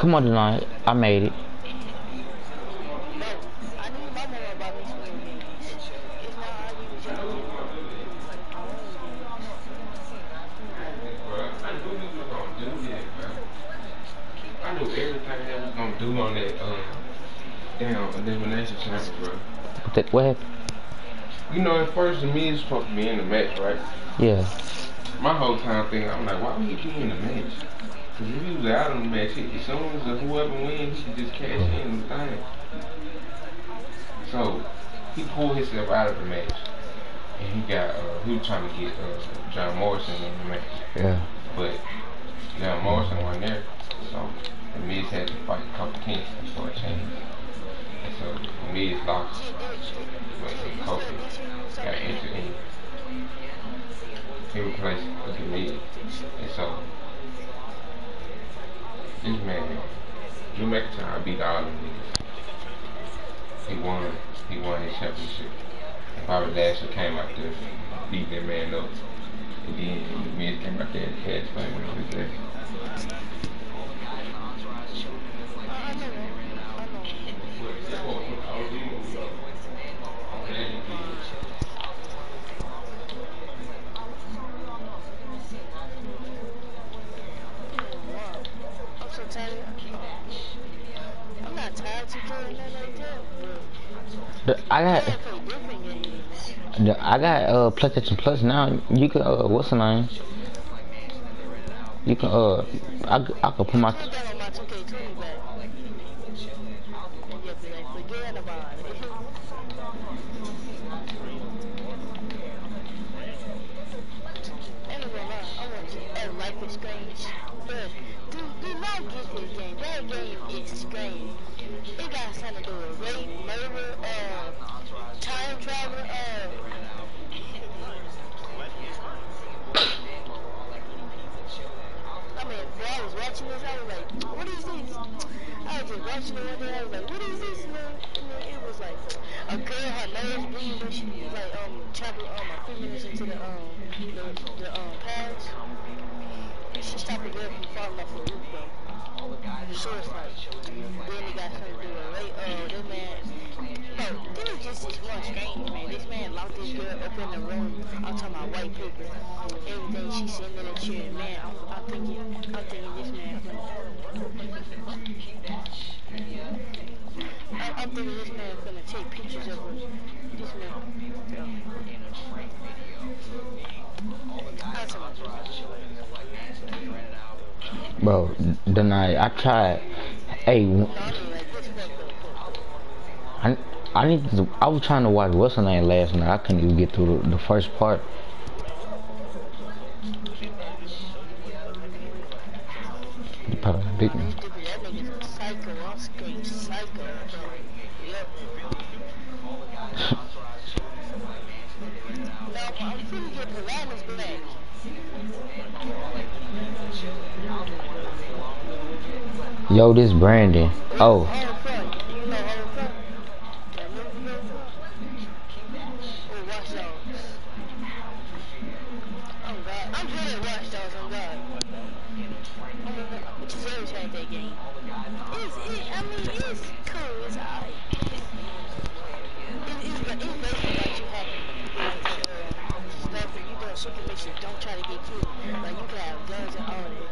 Come on tonight. I made it. No, I need my mama about me some more games. It's not how you was y'all just play your own games. I knew we was gonna do that, bro. I knew everything that was gonna do on that damn elimination chamber, bro. What happened? You know, at first the Miz supposed to be in the match, right? Yeah. My whole time thinking, I'm like, why would he be in the match? Cause if he was out of the match, as soon as whoever wins, he could just cash in the thing. So he pulled himself out of the match, and he was trying to get John Morrison in the match. Yeah. But John Morrison wasn't there, so the Miz had to fight Kofi Kingston for a chance. And so the Miz lost, but Kofi got entered in. He replaced the Miz, and so this man, Drew McIntyre, beat all of them niggas. He won his championship. And Bobby Lashley came out there, beat that man up. And then the Miz came out there and had fun with his ass. I'm so tired. I'm not tired to doing nothing like that, but I I got. play different games. I got PlayStation Plus now. You can what's the name? You can I could put my I download my 2K20 back. Yeah, but like, forget about it. Anyway, I want to Life is Strange. But do not get this game. That game is strange. It got something to do with rape, murder, time travel, I mean, bro, I was watching this, I was like, what is this? I was just watching it one day, I was like, what is this, man? And then it was like, a girl, her nose bleeding, but she was like, traveling, a few minutes into the past. She stopped a girl from falling off the roof, bro. Suicide. Then he got something to do with rape, this man, no, this is just this one strange, man. This man locked this girl up in the room. I'm talking about white paper. Everything she sitting in a chair, man. I'm thinking this man. I'm thinking this man gonna take pictures of her. This man. bro. Then I tried. Hey, I need to. I was trying to watch what's her name last night. I couldn't even get through the first part. You probably beat me. Yo, this Brandon. Oh. I'm good at Watch Dogs, on God. Which is very sad, that game. It's cool, it's alright. It's basically like you have stuff and you doing super missions, don't try to get killed. Like you can have guns and all that.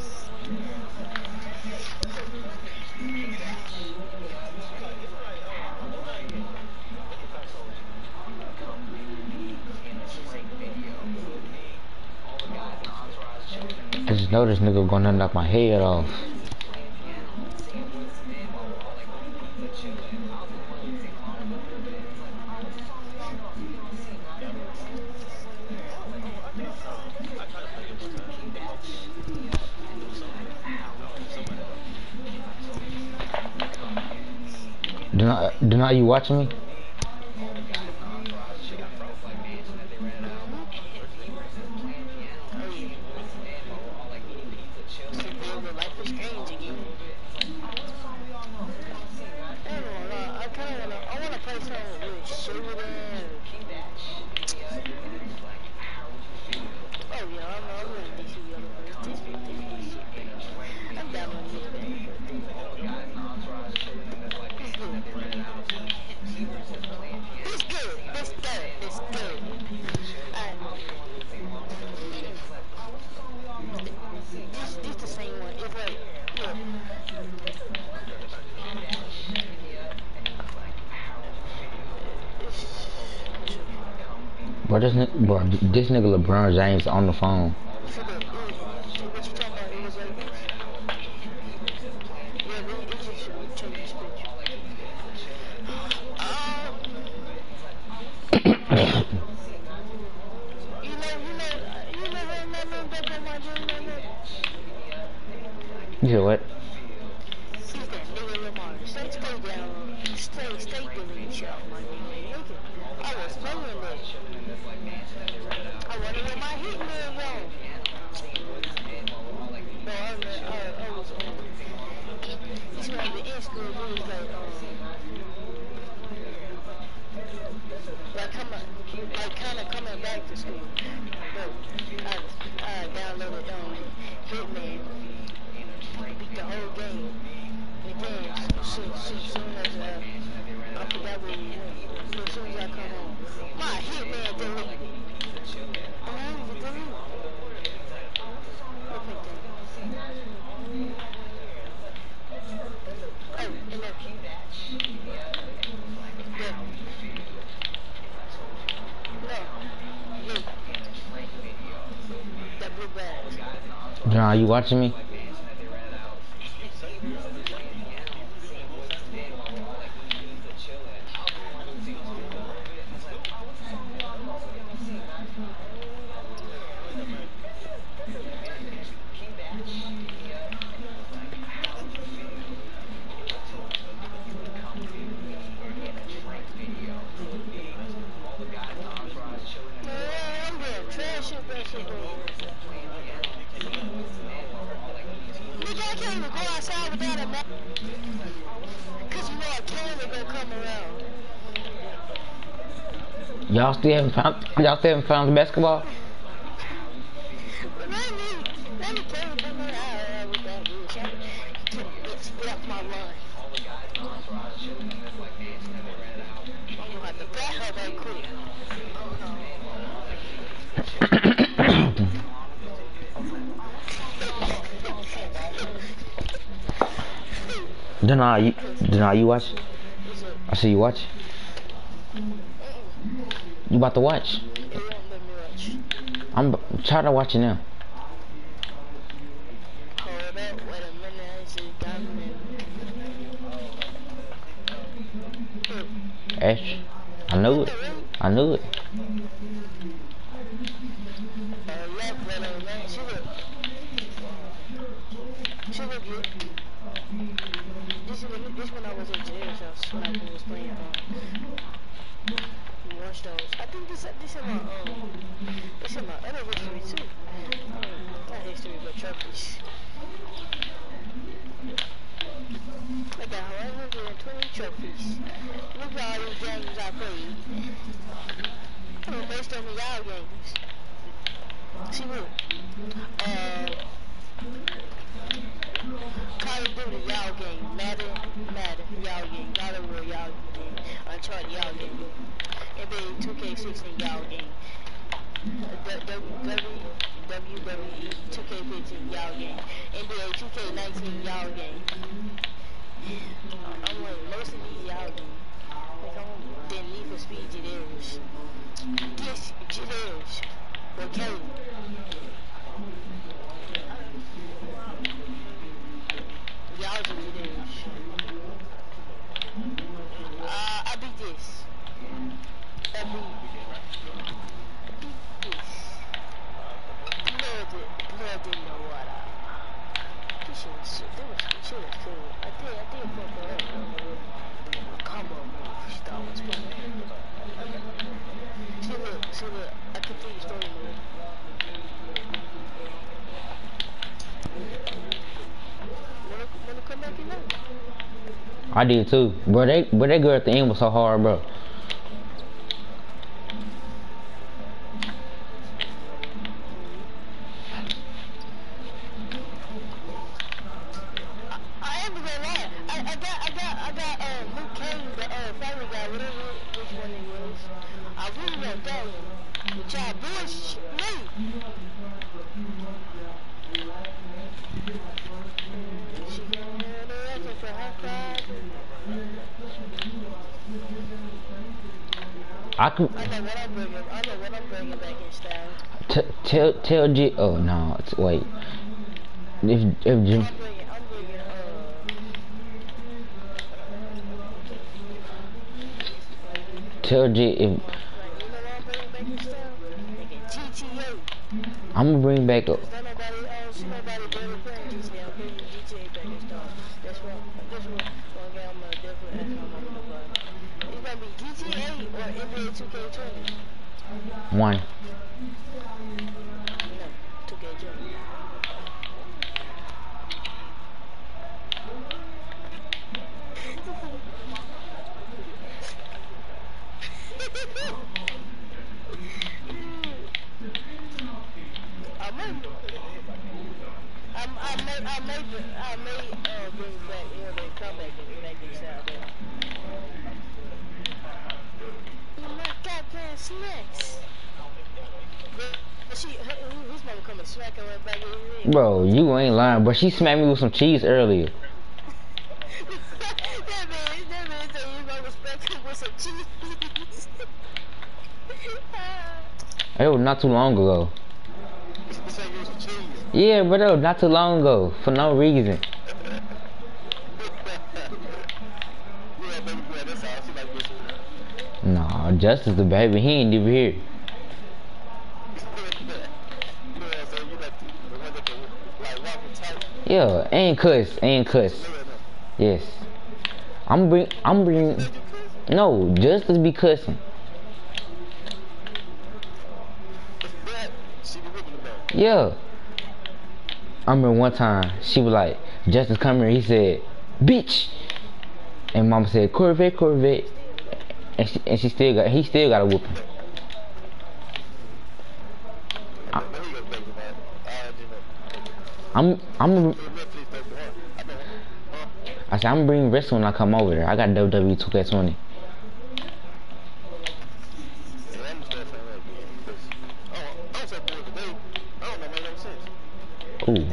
I just know this nigga gonna knock my head off. Do not you watching me? This the same one. It's like, look. Bro, this nigga LeBron James on the phone. So look, what you talking about? It was like this. Yeah, but it just show this picture. You never remember back on my dream like that? You said what? See that nigga Lamar. Stay down. Stay doing shit off my nigga. I was feeling that. I wonder where my hitman wrong. No, I was this one the in school, it was like kind of coming back to school. But I downloaded Hitman, beat the whole game, and then soon as I forgot where we went, but as soon as I come home, my Hitman deleted. I don't even delete it. Look at that. Oh, and look. John, are you watching me? Y'all still haven't found the basketball? Let me tell you what that is. Get off my line. I'm gonna have to back her right quick. Denai, you watch? I see you watch. You about to watch? I'm trying to watch it now. Hold up, wait a minute, I see dominant. Ash, I knew it. I knew it. This when I was in jail, so I was playing Watch Dogs. I think this is my other history too. Not history, but trophies. I got 120 trophies. Look at all these games I played. Based on the y'all games. See what? Call of Duty y'all game, Madden y'all game, God of War y'all game, Uncharted y'all game, NBA 2K16 y'all game, WWE 2K15 y'all game, NBA 2K19 y'all game. I'm like most of these y'all game. Like then Need for Speed Jitters. Yes, Jitters. Okay. Y'all do this. I beat this. I beat this. Blood didn't know what this shit was cool. I did fuck her up. Combo move. She thought it was funny. See look, I continue story mode. Wanna come back in there? I did too, bro. That girl at the end was so hard, bro. I am gonna lie. I got Luke Cage, the Family Guy, whatever which one it was. I really want that one. But y'all bullshit me. I could I know what I'm bringing. I know what I'm bringing back in style. tell G. Oh no, wait. If Jim, I'm bringing. tell G if Like, you know what I'm bringing back in style? Nigga, GTA. I'm gonna bring back up. Cause don't nobody, I don't see nobody barely playing GTA. I'm bringing GTA back in style. That's what. That's what. One game I'm gonna definitely ask my mama to buy. It's gonna be GTA or NBA 2K20. One. No, 2K20. I may bring back every comeback and back in style. You my goddamn snacks. His mama come and smack her right back in his head. Bro, you ain't lying, but she smacked me with some cheese earlier. that man said his mama smacked him with some cheese. It was not too long ago. Yeah, but that was not too long ago for no reason. Nah, Justice the baby, he ain't even here. Yeah, ain't cuss. Yes. I'm bring. No, Justice be cussing. Yeah. I remember one time she was like, Justice come here. He said, "Bitch," and Mama said, "Corvette." And he still got a whooping. I said I'm bringing wrestling when I come over there. I got WWE 2K20. Ooh.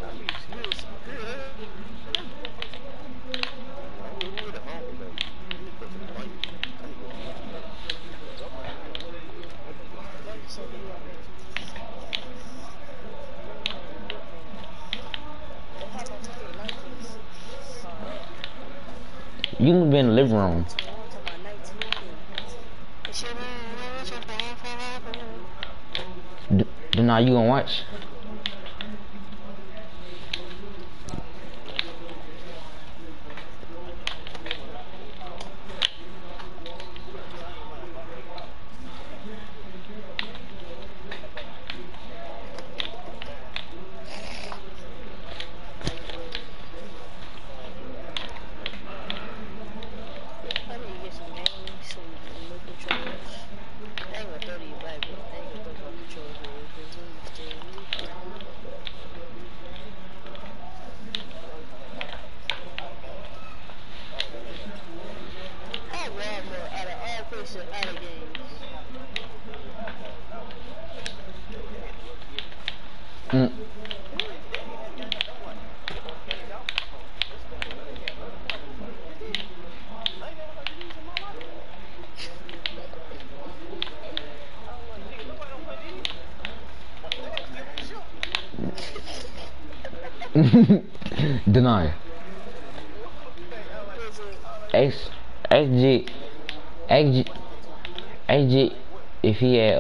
You can be in the living room. Then now you gonna watch? Deny. XG, if he had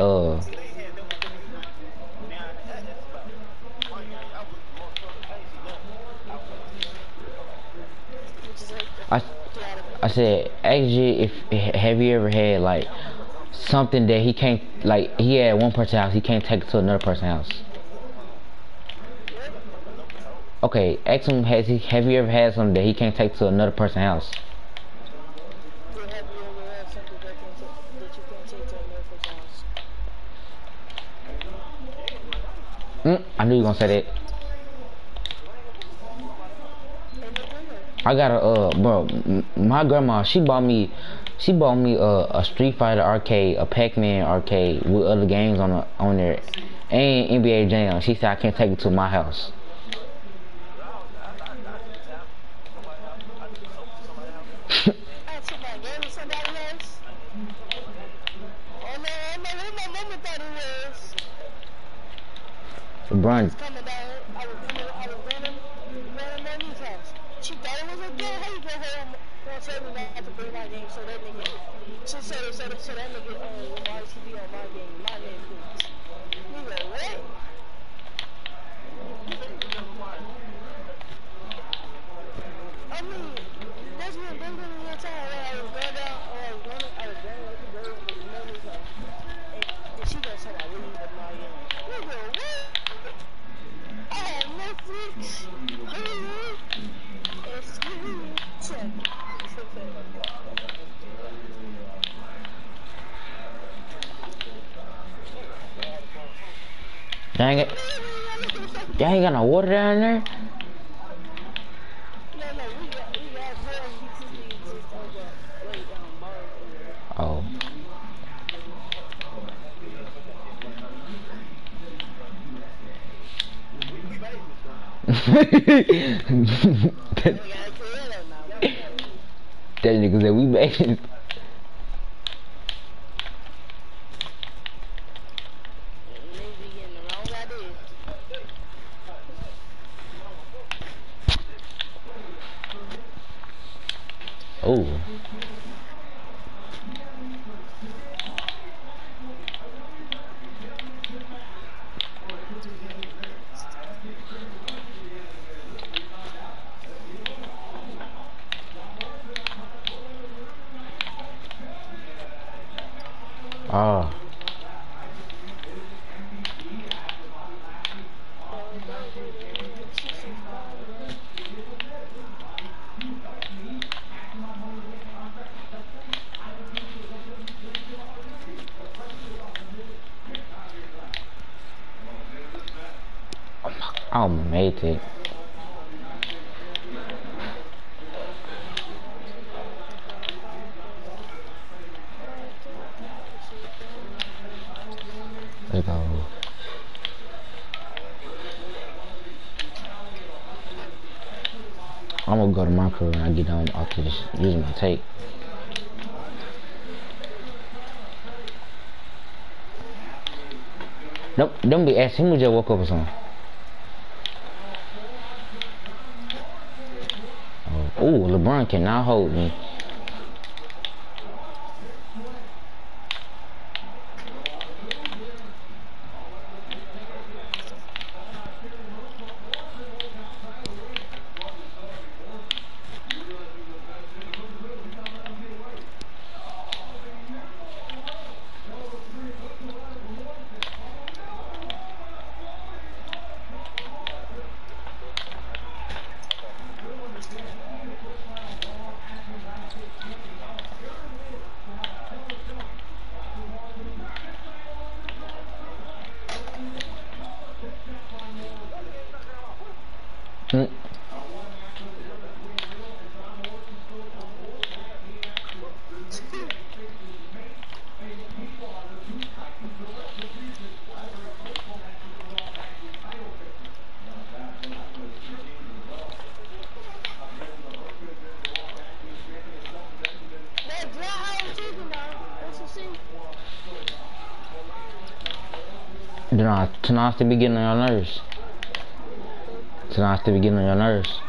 I said XG, if have you ever had like something that he can't, like he had one person's house, he can't take it to another person's house? Okay, ask him, have you ever had something that he can't take to another person's house? I knew you were gonna say that. I got a bro, my grandma, she bought me a Street Fighter arcade, a Pac-Man arcade with other games on there, and NBA Jam. She said I can't take it to my house. LeBron. was coming down. I was running my niece's house. She thought it was a game. How you go home? Gonna tell me not to bring my game, so that nigga, so that nigga, Lamar TV on my game, my Netflix. Nigga, what? I mean, that's when the time when I was going down, I was going with the money's house. And she gonna say, I really need my game. Nigga, what? I have Netflix, Hulu, and streaming. Dang it. Y'all ain't got no water down there? No, we got more utility just over way down Mars. Oh. That nigga said we made it. Oh. Ah. I made it. Let's go. I'm gonna go to my crew when I get done after this using my tape. Nope, don't be asking him. We just woke up or something. Oh, LeBron cannot hold me. Tonight's to be getting on your nerves. Tonight's to be getting on your nerves.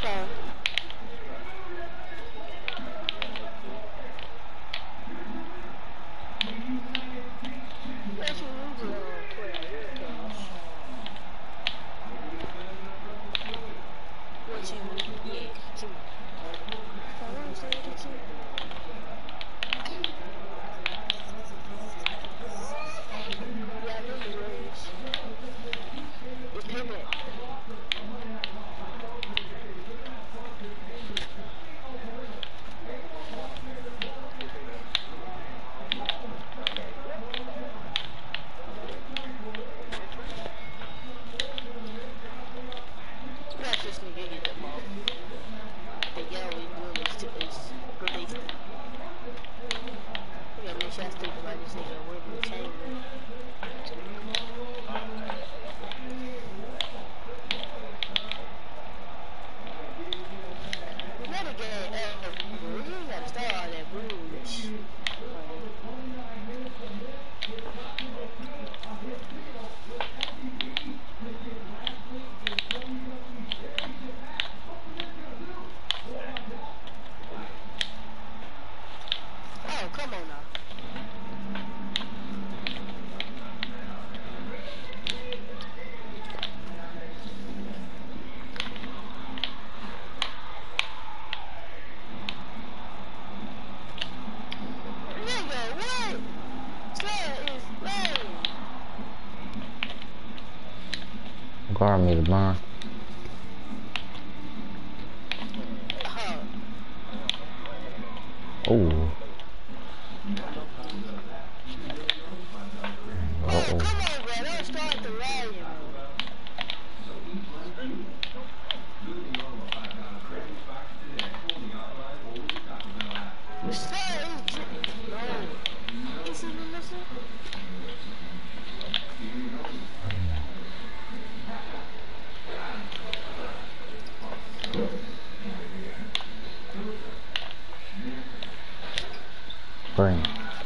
Guard me the bomb. Oh. Come on, bro. Don't start the rally, Bring.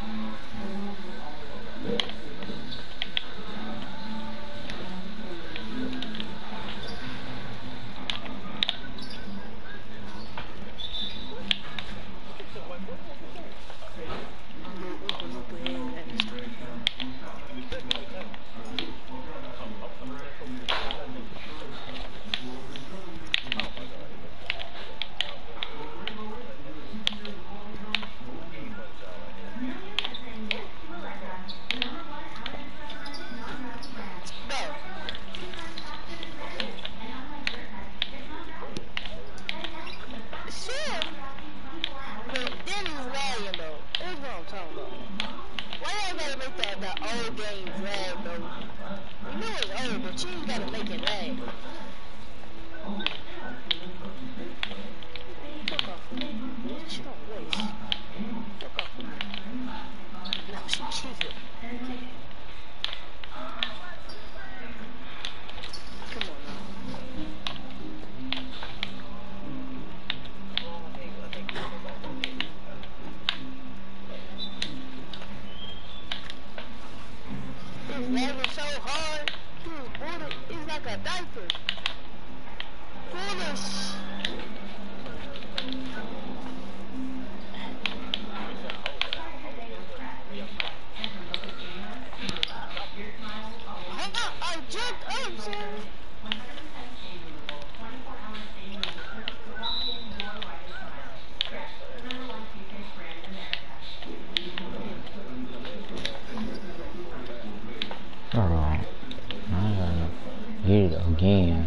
Hit it again.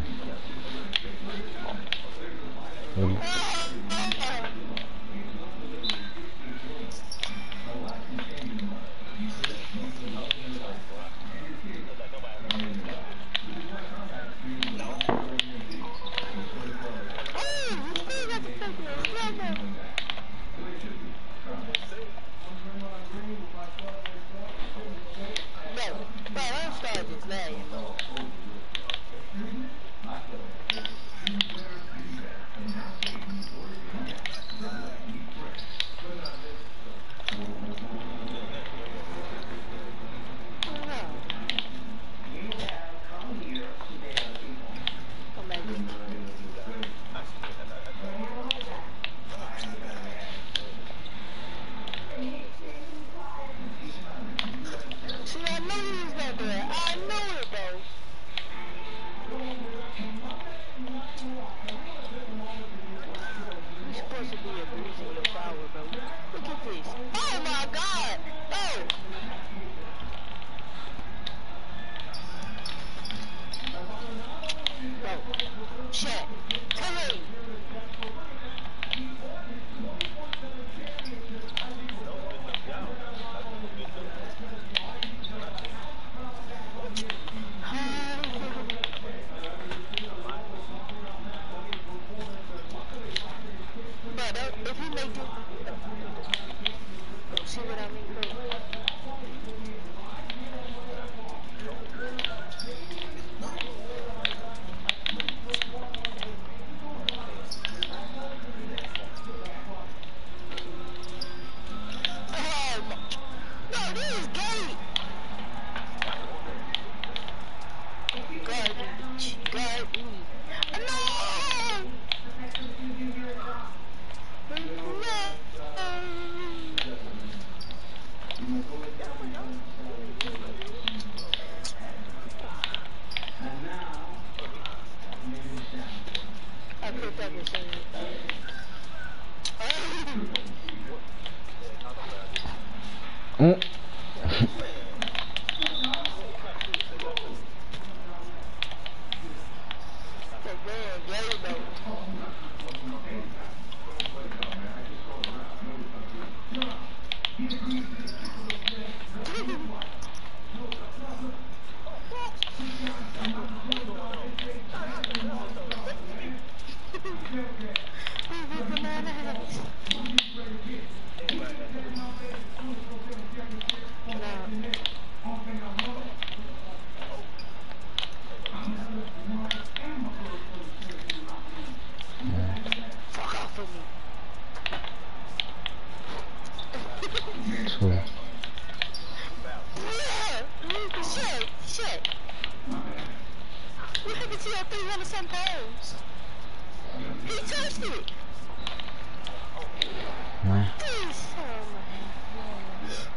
Mm. Fuck off of me. Two. Yeah, shit. What happened to your 300 some pounds? He touched it. One. This, oh my gosh.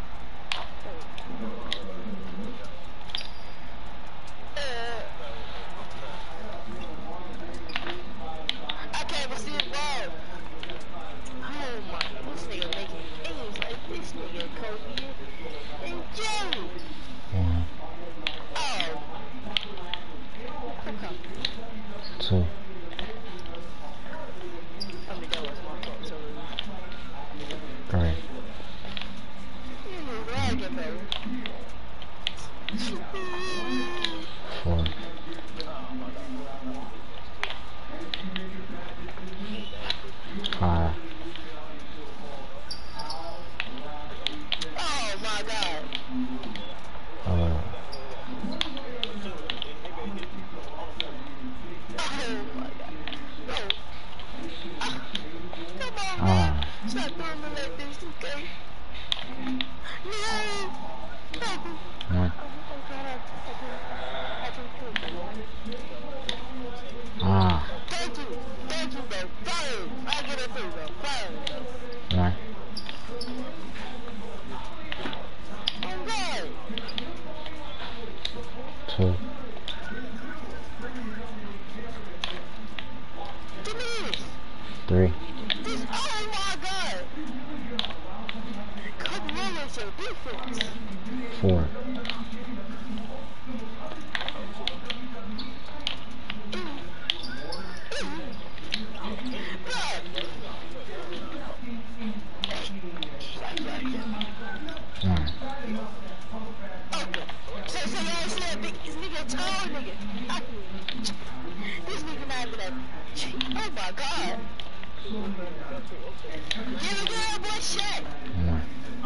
I can't even see it ball. Oh my, this nigga making games like this nigga Kobe and Jerry. One. Oh. Okay. Two. I mean, that was my fault, so. Three. You lagging, bro. 4. 5. Oh my god. 11. Oh my god. No. Come on, man. Stop doing me like this, okay? No. One. Thank you, bro. Fire. I get it through, bro. Fire. 1. Oh god. 2. Give me this. 3. This. Oh my god. Come on, it's your defense. 4. This nigga not even a... Oh my god. Give it up, boy, shit. 1.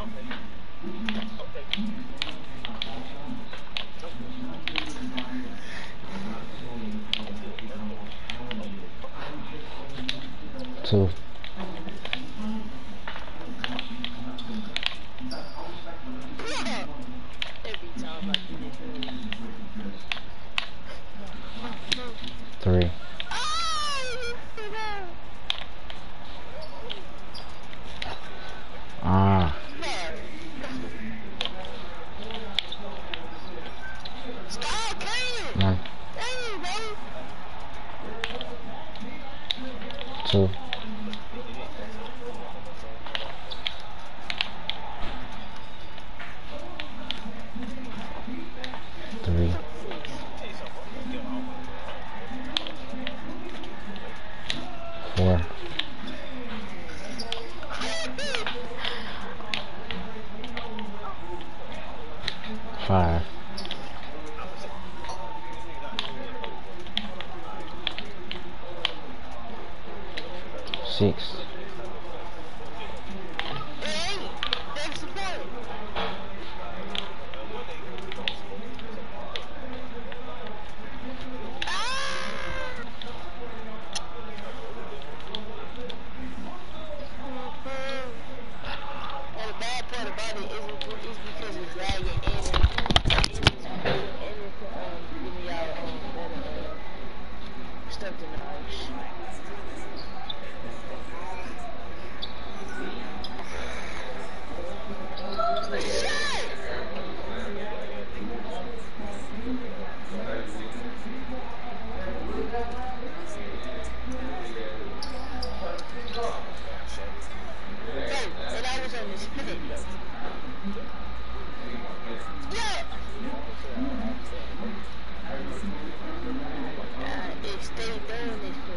2. Every time I do this. 3. Stop playing! 1. Dang, bro! 2. 3. 4. 5. 6. Hey, thanks for playing. And the bad part about it is because it's lagging and it's giving y'all better stuff than ours. doing this for?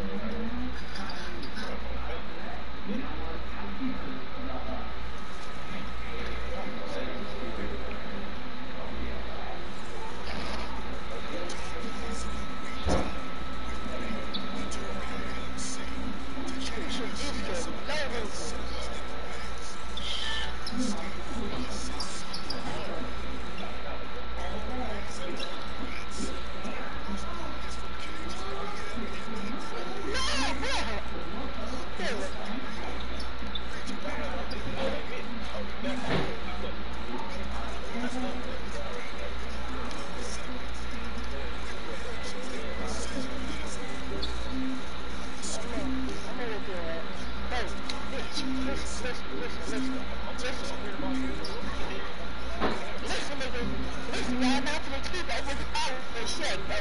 Listen, y'all not gonna keep up with our shit, bro.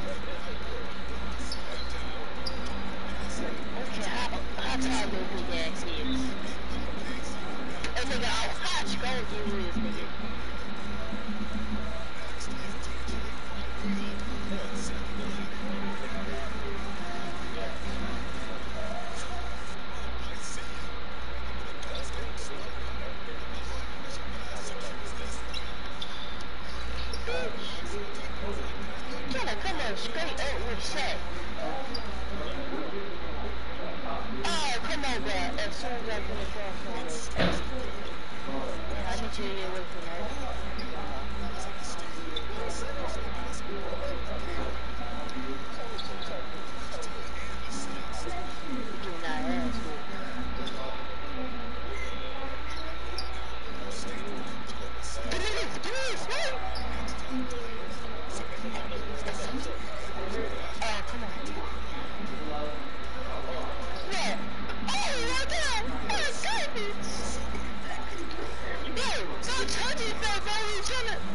Okay, how tall little big ass is? That nigga out hot, you gon' do this, nigga. Gotta come on straight up with Shaq. Oh, come on, bro. As soon as I come across him, I need you to get away from that. Do not ask me. Do this, right? Oh, come on. What? Oh, my God. My goodness. Bro, don't touch it, bro. You're trying to...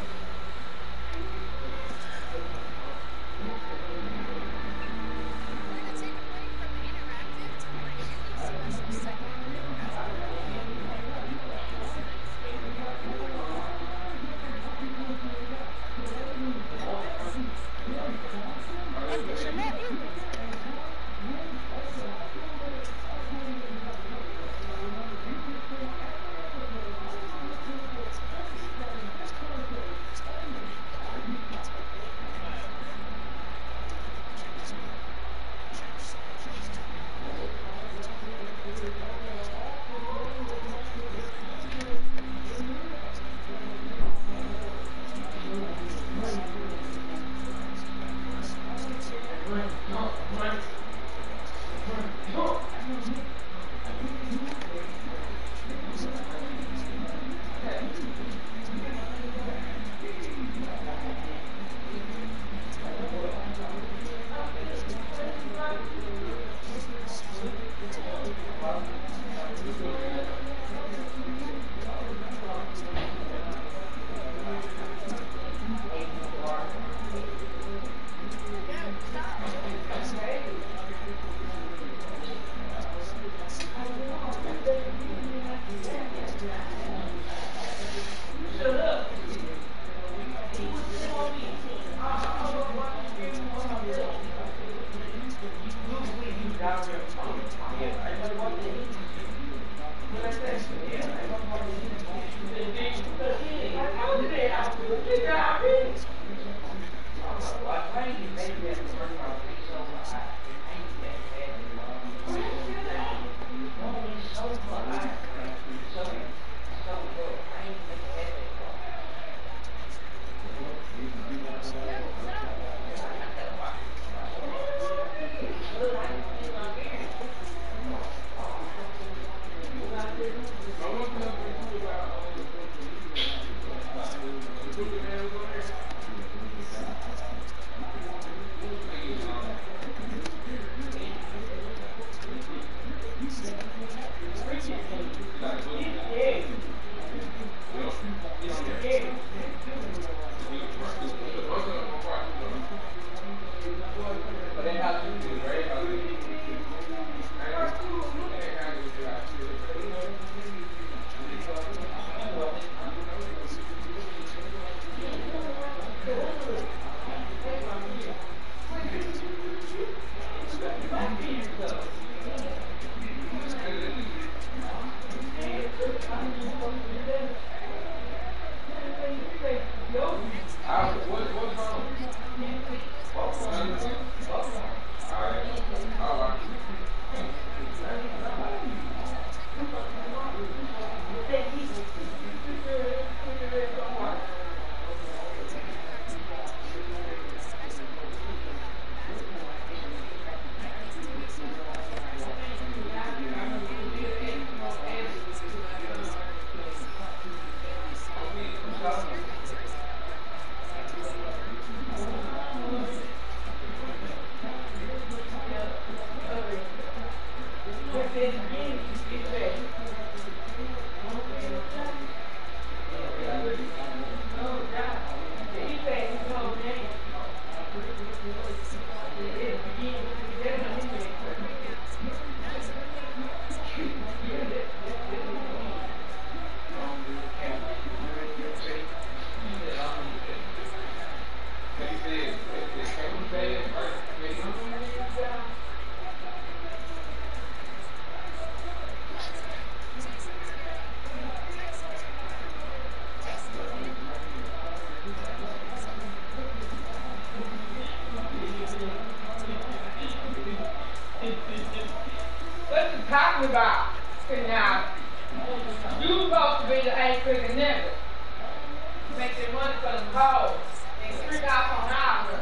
What you talking about? Now, you supposed to be the eighth figure nigga. Make that money for the cold. And $3 on hour.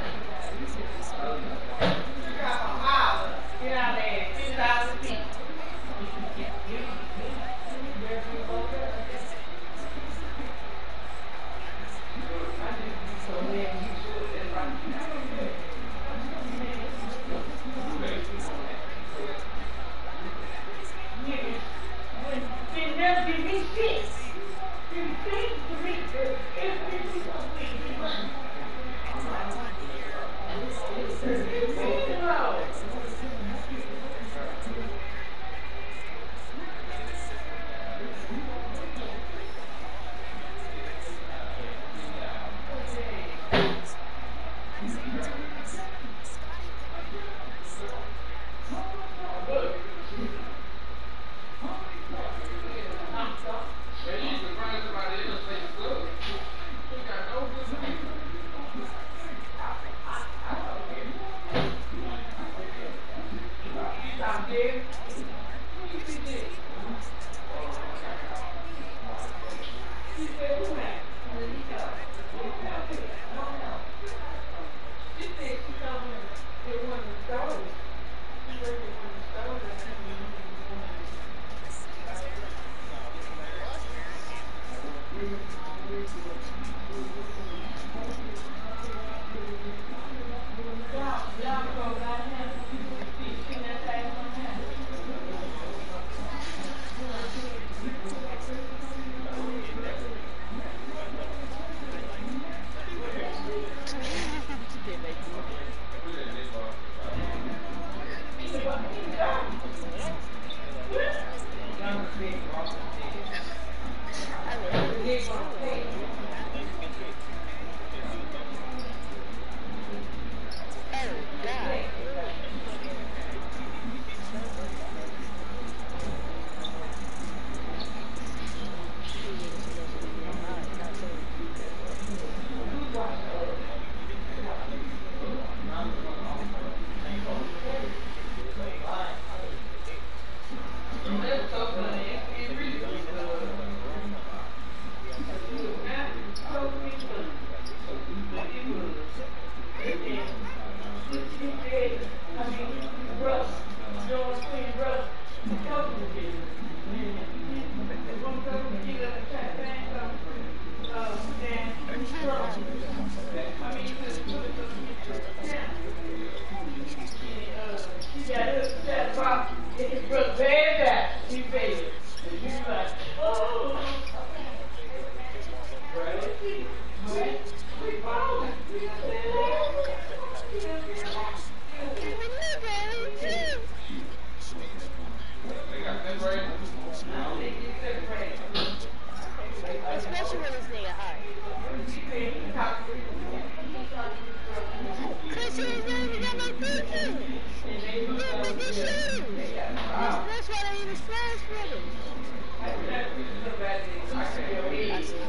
$3 on hour. Get out there and $10 a piece. Especially when this nigga hard. Cause he ain't even got no thinking. Yeah, but That's why they need a flash brother. I see.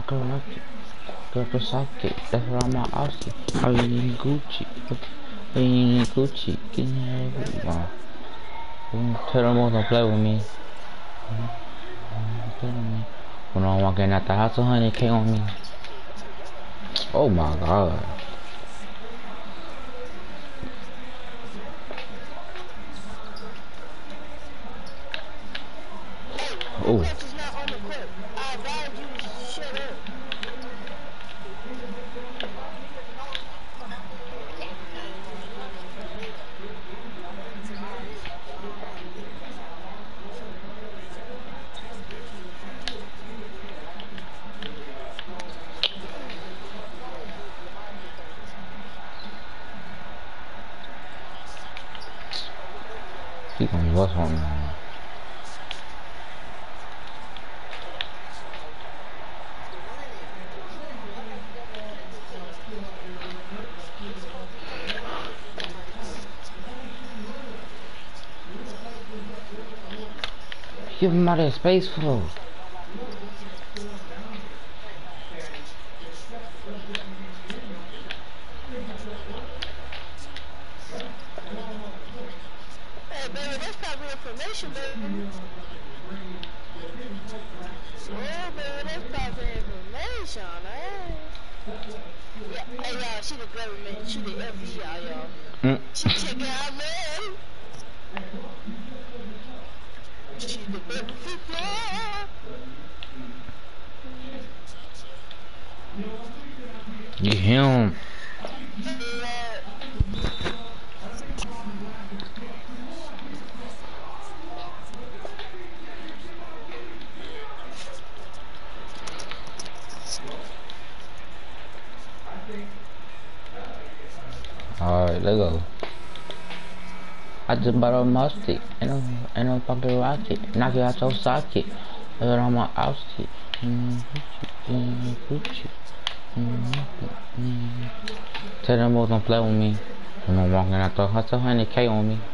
can rock it. Girl can sock it. That's what I'm Aussie. I ain't Gucci. I ain't Gucci. Get in there. Tell them all don't play with me. When I'm walking out the house, 100K on me. Oh my god. Oh. He gonna bust on me. Give him out of space for. Hey, baby, that's probably information, baby. Oh, baby, that's probably information, man. Yeah, hey, y'all, she the government, she the FBI, y'all. She checking out, man. She the FBI. Get him. Alright, let's go. I just bought a musty and a fucking rocket. Knock it out your socket. Put it on my outfit. Tell them boys don't play with me. When I'm walking out the house, 100K on me.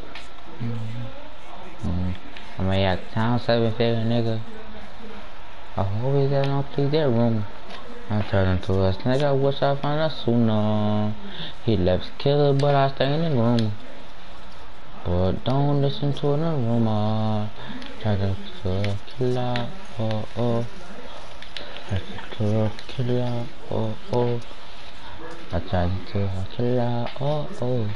I'm a town 7-figure nigga. I always got no please that room. I'm turning to a snake, I wish I found out sooner. He left killer, but I stay in the room. But don't listen to the rumor. Try to kill out, oh oh. Try to kill out, oh oh. I tried to kill out, oh oh.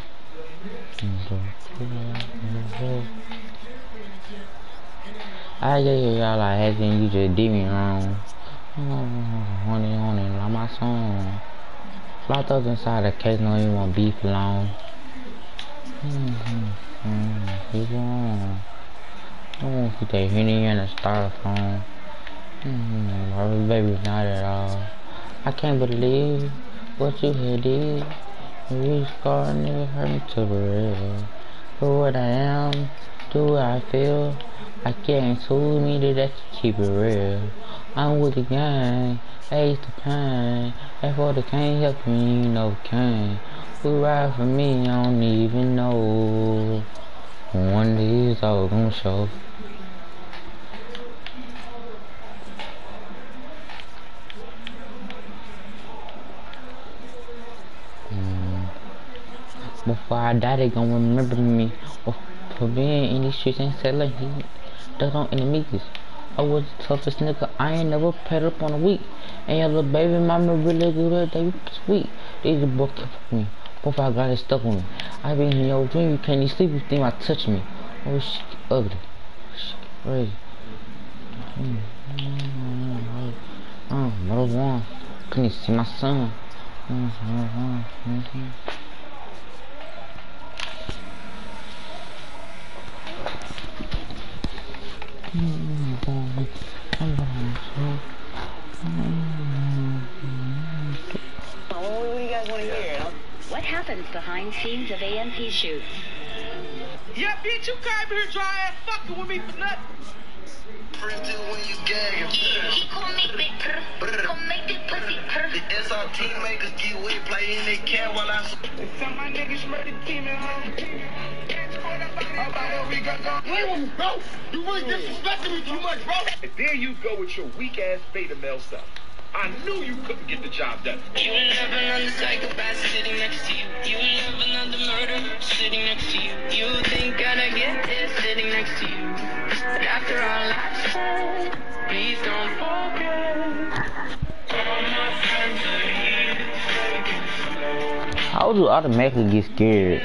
I get y'all like acting, you just did me wrong. Honey, like my song. Locked up inside the case, no you want beef long. Keep on. I won't put that Henny in the styrofoam. My baby's not at all. I can't believe what you had did. You scar nigga hurt me to the real. For what I am, do what I feel. I can't fool me to that to keep it real. I'm with the gang, ace the pain. And for the can't help me, you know can. Who ride for me, I don't even know. One of these all gonna show. Before I die, they gon' remember me. For being in these streets and selling heat. Duck on enemies. I was the toughest nigga, I ain't never paid up on a week. And your little baby mama really good, they sweet. They just both kept with me. Both I got it stuck on me. I been in your dream, you can't even sleep, you think I touch me. Oh shit, ugly. Shit, crazy. What one? Couldn't see my son. What happens behind scenes of AMP shoots? Yeah, bitch, you came here dry ass fucking with me for nothing. First do when you gagging. He call me big purr. Come make this pussy purr. The SRT makers get wet, play in they can while I. Some of my niggas murdered team at home. Wait, bro, you really disrespecting me too much, bro. And there you go with your weak ass beta male stuff. I knew you couldn't get the job done. You love another psychopath sitting next to you. You love another murderer sitting next to you. You think I'd get this sitting next to you. But after all I said, please don't forget. All my friends are here taking it slow. How do you automatically get scared?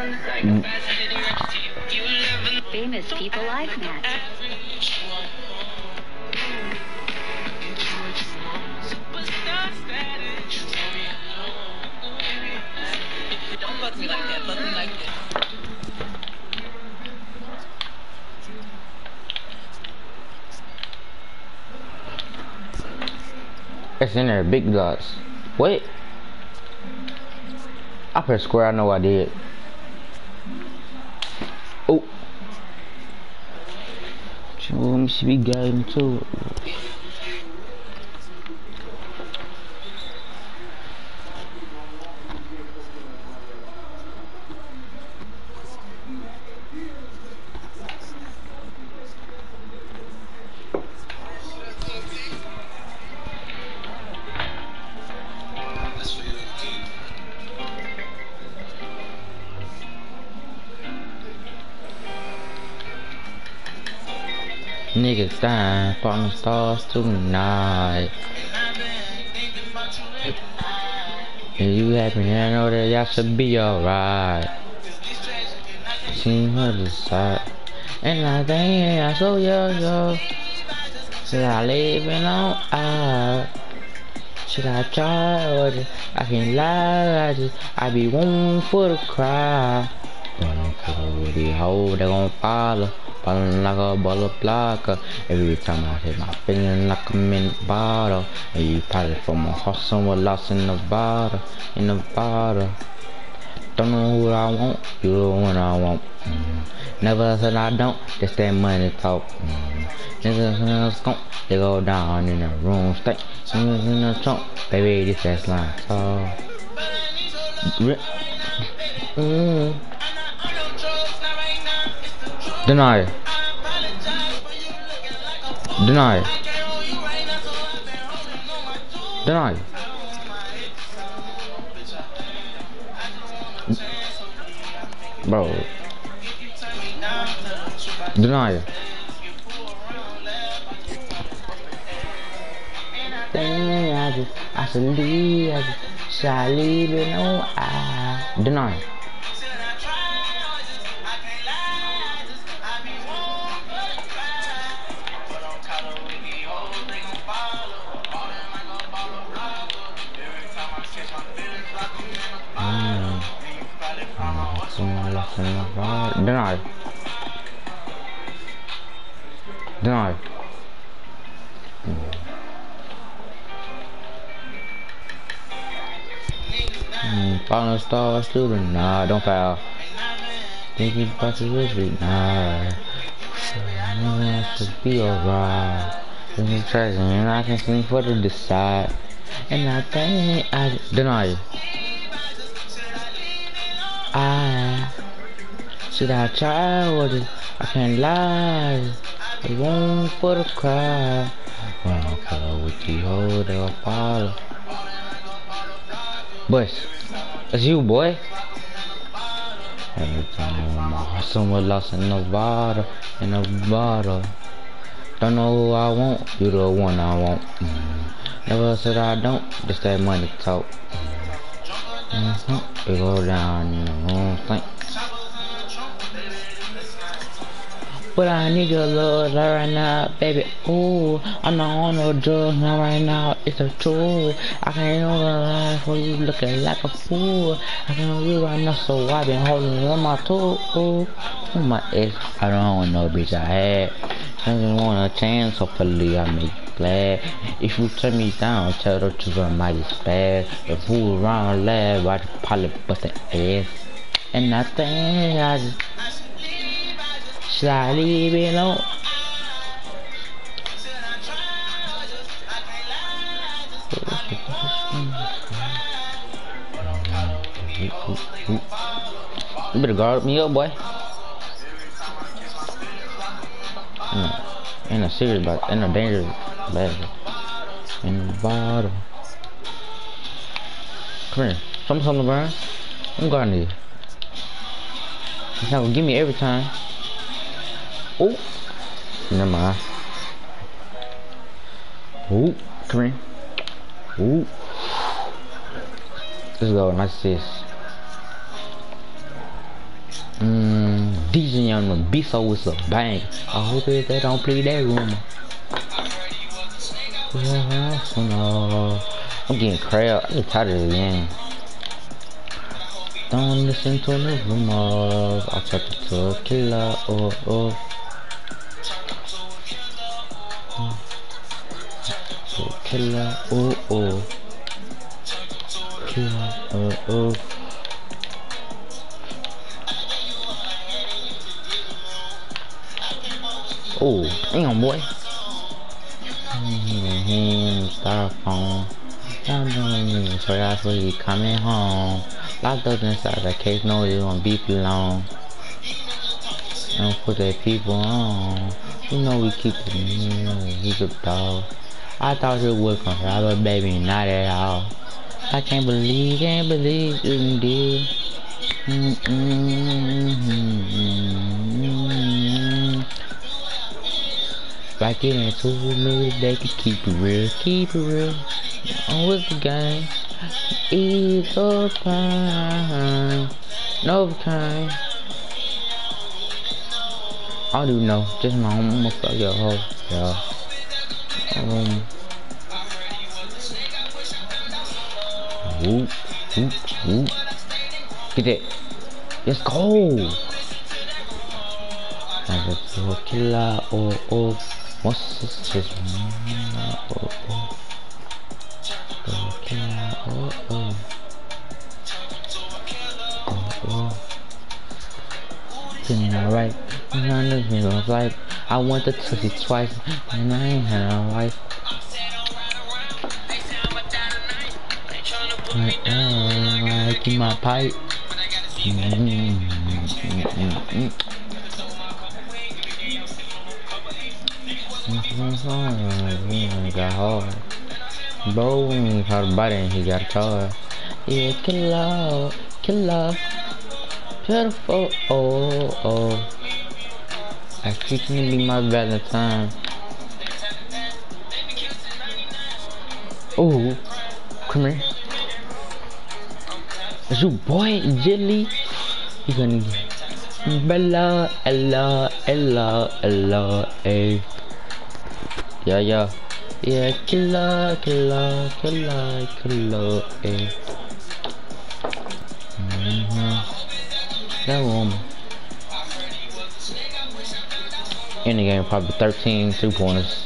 Famous people like Matt. Don't fuck me like that, fuck me like that. It's in there, big dots. Wait. I pressed square, I know I did. Oh. Let me see, we got him too. Niggas dying from the stars tonight. If you happy, I know that y'all should be alright. Seen her decide, and I think I so yo. Should I leave it on out? Should I try or I can't lie? I be one for the crowd. Running for the hoe, they gon' follow. Falling like a ball of blocker. Every time I hit my feeling like I'm in the bottle. And you probably from a horse somewhere lost in the bottle. In the bottle. Don't know who I want, you the one I want. Never said I don't, just that money talk. Niggas in the skunk, they go down in the room stank. Niggas in the trunk, baby, this that slime talk. Deny. Deny. Deny. Bro. Deny. I should leave. Should I leave it? No, I deny. Deny. Deny. Falling stars through the night. Don't foul. Thinking about the victory night. I should be alright. This is treasure and I can sing for the decide. And I think I deny. Should I try with it? I can't lie. I won't for the crowd. When I follow with the hoe, they'll follow. Boys, that's you, boy. Every time my heart somewhere lost in the bottle, Don't know who I want, you the one I want. Never said I don't, just that money talk. We go down in the wrong thing. But I need your love right now, baby. Ooh, I'm not on no drugs now right now. It's a truth. I can't know the life for you looking like a fool. I can't read right now, so I've been holding on my toe. Ooh, my ex, I don't want no bitch I had. I just want a chance, hopefully I make you glad. If you turn me down, tell the truth I might spaz. If who around laugh, I just probably bust the ass. And I think I just should I leave it alone? You better guard me up, boy. Ain't no serious about, ain't no dangerous bad. in the bottle. Come here. Something on the ground. I'm guarding you. He's not gonna give me every time. Oh. Never mind. Oh. Come here. Oh. Let's go. Nice assist. DJ Young the beast with a bang. I hope that they don't play that rumor. I'm getting crab. I'm tired of the game. Don't listen to the rumors. I'll turn to a killer. Oh, oh. Killer. Oh, oh. Killer. Oh, oh. Oh, damn, boy. Styrofoam. So that's where you coming home. Locked up inside the case, know you gonna be for long. Don't put that people on. You know we keep it in, he's a dog. I thought it was gonna rob a baby, not at all. I can't believe you did. Like it ain't too new, they can keep it real. On with the game, it's all time, no time. I do know, just my own, I'ma fuck your hoe, yeah. Whoop, whoop, whoop. Get that. Let's go. I got to a killer, oh, oh. What's this? Oh, oh. Killer, oh, oh. Oh, oh. Feeling alright. I'm living a life. I want the pussy twice, and I ain't had a wife. I keep my pipe. Got hard. Bro, when he caught a body and he got a car. Yeah, killer, beautiful, oh, oh. I keep to be my Valentine. Oh, come here. That's your boy, Jelly. You gonna get Bella, Ella, eh. Yeah. Yeah, killer, eh. That woman. In the game, probably 13 3-pointers.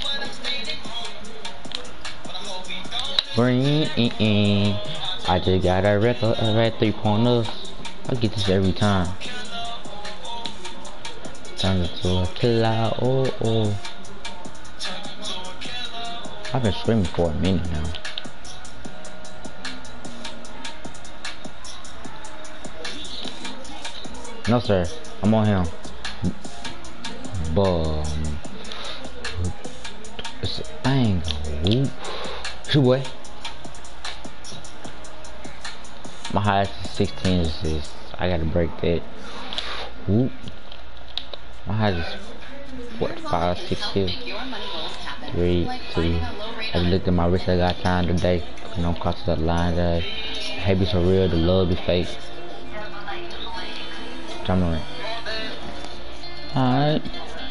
Green, I just got a red 3-pointers. I get this every time. Turn it to a killer, oh, oh. I've been streaming for a minute now. No sir, I'm on him. Boom. It's a bang. Shoot boy. My highest is 16 assists. I gotta break that. Whoop. My highest is what, 5, 6 kills. 3, 2. I looked at my wrist, I got time today. You know, cross the line that hate be so real, the love be fake. Jump on it. Alright.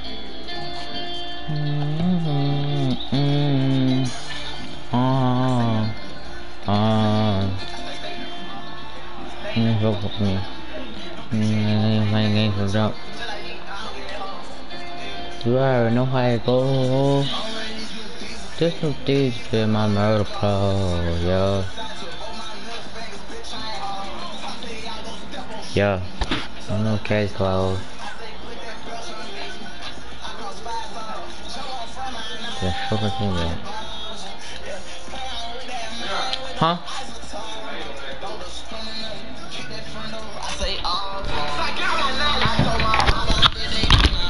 Fuck with me. Playing games for drop. You already know how it goes. This new dude's been my murder pro, yo. Yeah, I know case closed. Yeah, fucking thing that. Huh?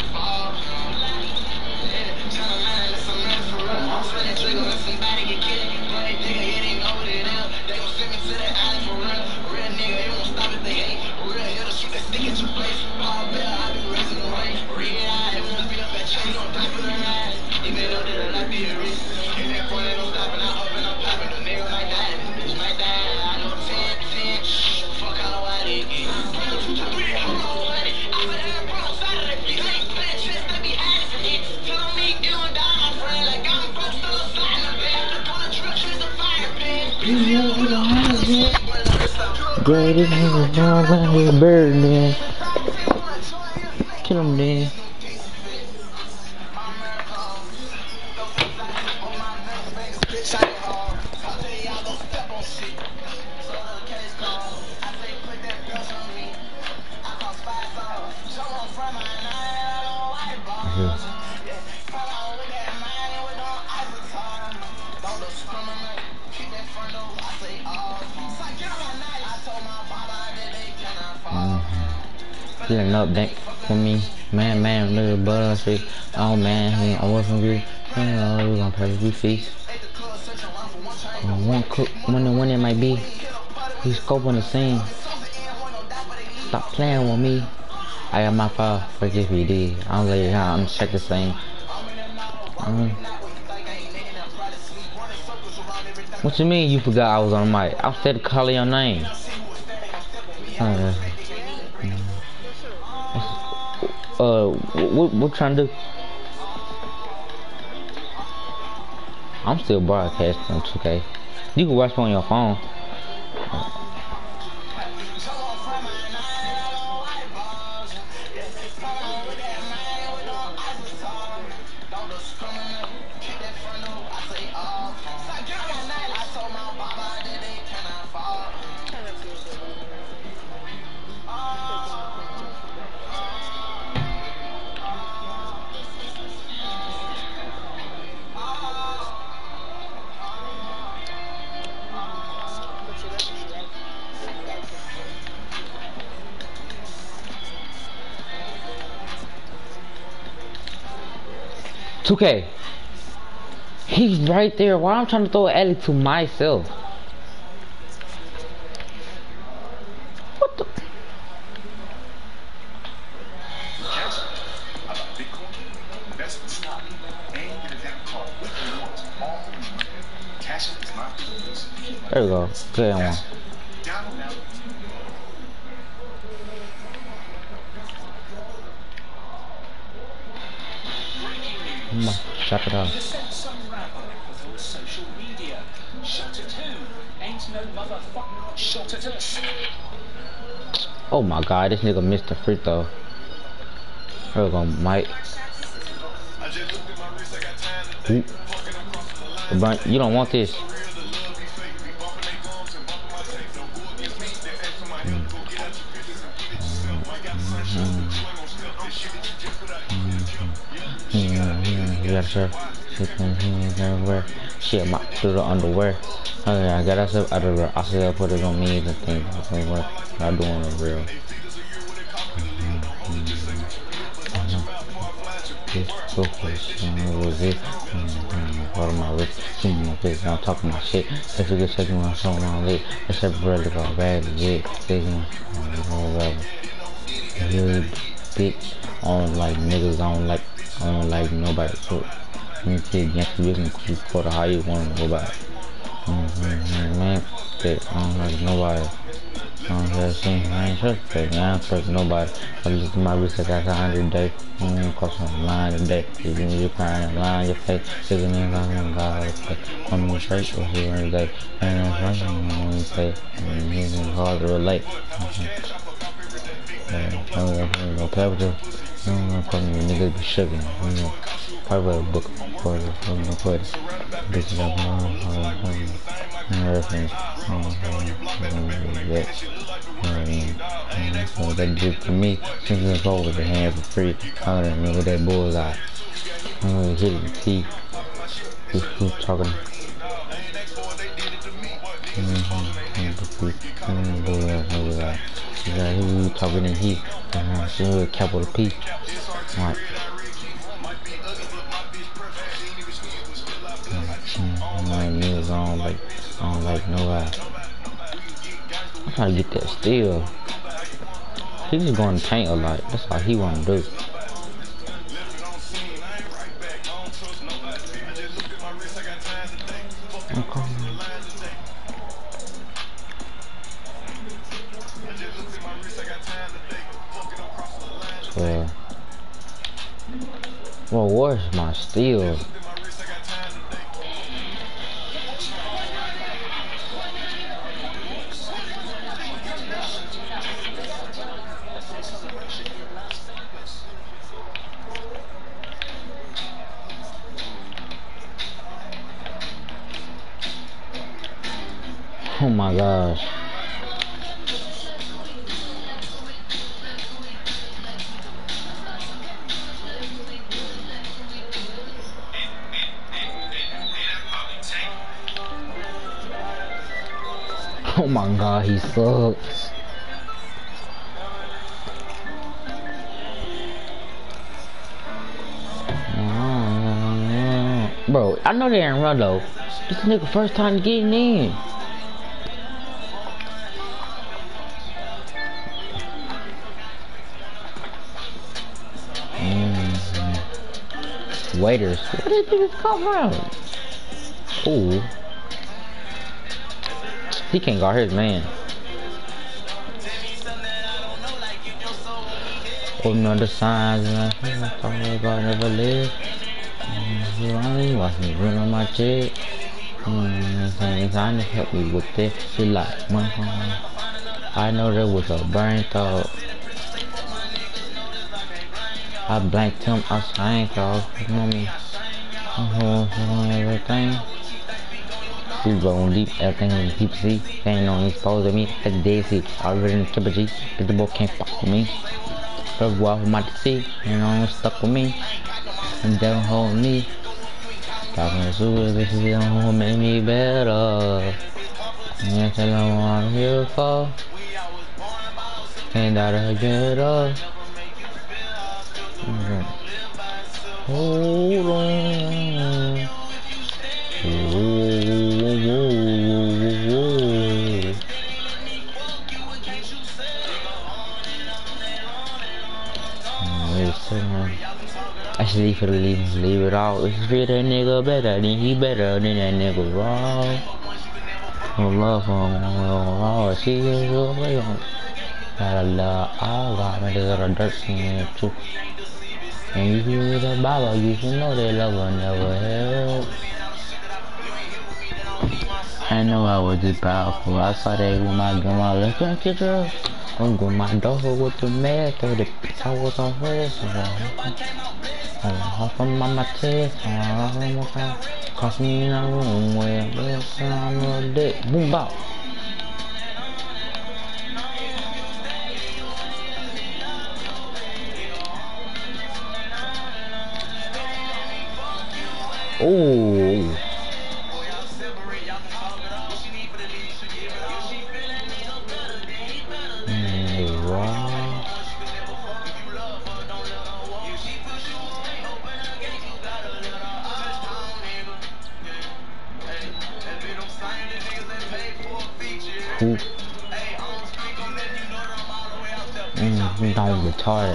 Somebody get killed. Greatest nigga down around here burning. Kill him then. Feeling up that for me, man, little bullshit. Oh man, he ain't away from you. Oh, we gonna play we feast. One cook, when it might be. We scoping the scene. Stop playing with me. I got my file for GPD. I'm like, I'm check the same. What you mean you forgot I was on the mic? I said call your name. What trying to do? I'm still broadcasting on 2K. You can watch me on your phone. Okay, he's right there. Why I'm trying to throw an alley to myself? What the? There we go. Good one. Shut it up. Oh my god, this nigga missed the free throw. Here we go, Mike. But you don't want this. Yeah, sure. Everywhere. Shit, my through the underwear. Okay, I got us up out of the. I still put it on me and things. What I'm doing is real. This focus was it. Part of my wrist. Seeing my face. I'm talking my shit. If you get checking my song on lit, I said, brother, got bad. Yeah, taking really bitch. I don't like niggas. I don't like nobody. So, you can call it how you want to go back. Man, I don't like nobody. I don't have seen. I ain't trust that. I don't trust nobody. I look at my wrist like that's 100 days. I'm gonna cross my line today. You crying, line your face. Taking in, I'm gonna play. I'm gonna straight or here every day. And I'm running, I'm gonna say. It's hard to relate. I'm gonna play with you. I'm gonna call me niggas be sugar. You know, probably a book for it. I'm gonna put it. Bitches up reference. So that did for me. Since it's over the hand for free. I don't remember that bullseye. I'm gonna hit it with teeth. Who's talking? Bullseye. Who talking in heat? She capital P. Right. My niggas I don't like nobody. I'm trying to get that steal. He's just going to tank a lot. That's all he want to do. Okay. Well, where's my steal? Oh my gosh. Oh my god, he sucks. Bro, I know they ain't run though. This nigga first time getting in. Waiters. Where did niggas come from? Ooh. He can't guard his man. Open up the signs and I thought about never live. Watch me run on my check. Things I need help me with this. She like, I know there was a brain thought. I blanked him, I sang thought. You know me. Everything. He's rolling deep, everything in the deep sea. Ain't no exposed to me at the Dead Sea. I read in the Triple G, but the boy can't fuck with me. First of all, I'm out to sea, and I'm stuck with me. And they don't hold me. Talking to super, this is what make me better. And tell them what I'm here for. And that'll get up. Hold on. I should leave it all. If you feel that nigga better, then he better than that nigga wrong. No love for him, oh, she is your way on. Gotta love all God, man, there's a lot of dirt in there too. And if you with a Bible, you should know that love will never help. I know I was just powerful. I saw that with my grandma. Let's go get her. I'm going my dog with the mask. Throw the bitch I was on her. I'm off on my chest. Cost me in a room where I'm a dick. Boom, bop. Oh. I'm retarded.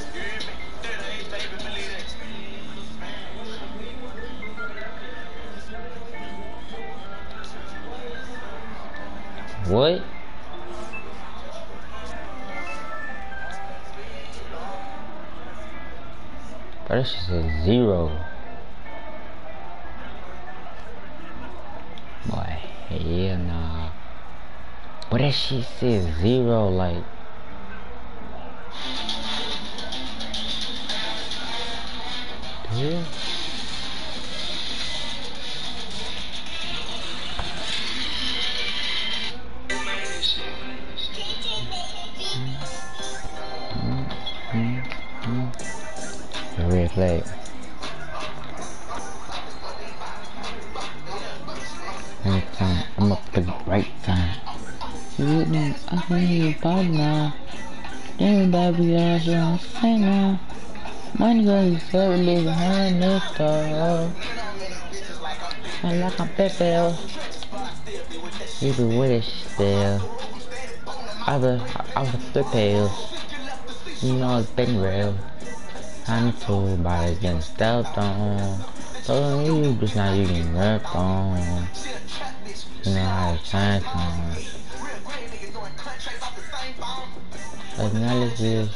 What? But that's just a 0. Boy, hell nah. But that shit says 0, like. Yeah. Red flag. Right time. I'm up the right time. I can't even pop now. Damn baby, I don't say now. Money goes to 7 days behind this stuff. I like a pepper. You be with it still. I was the pills. You know it's been real. I'm told by against stealth on. So you just not even rapped on. You know how to shine time. Analysis.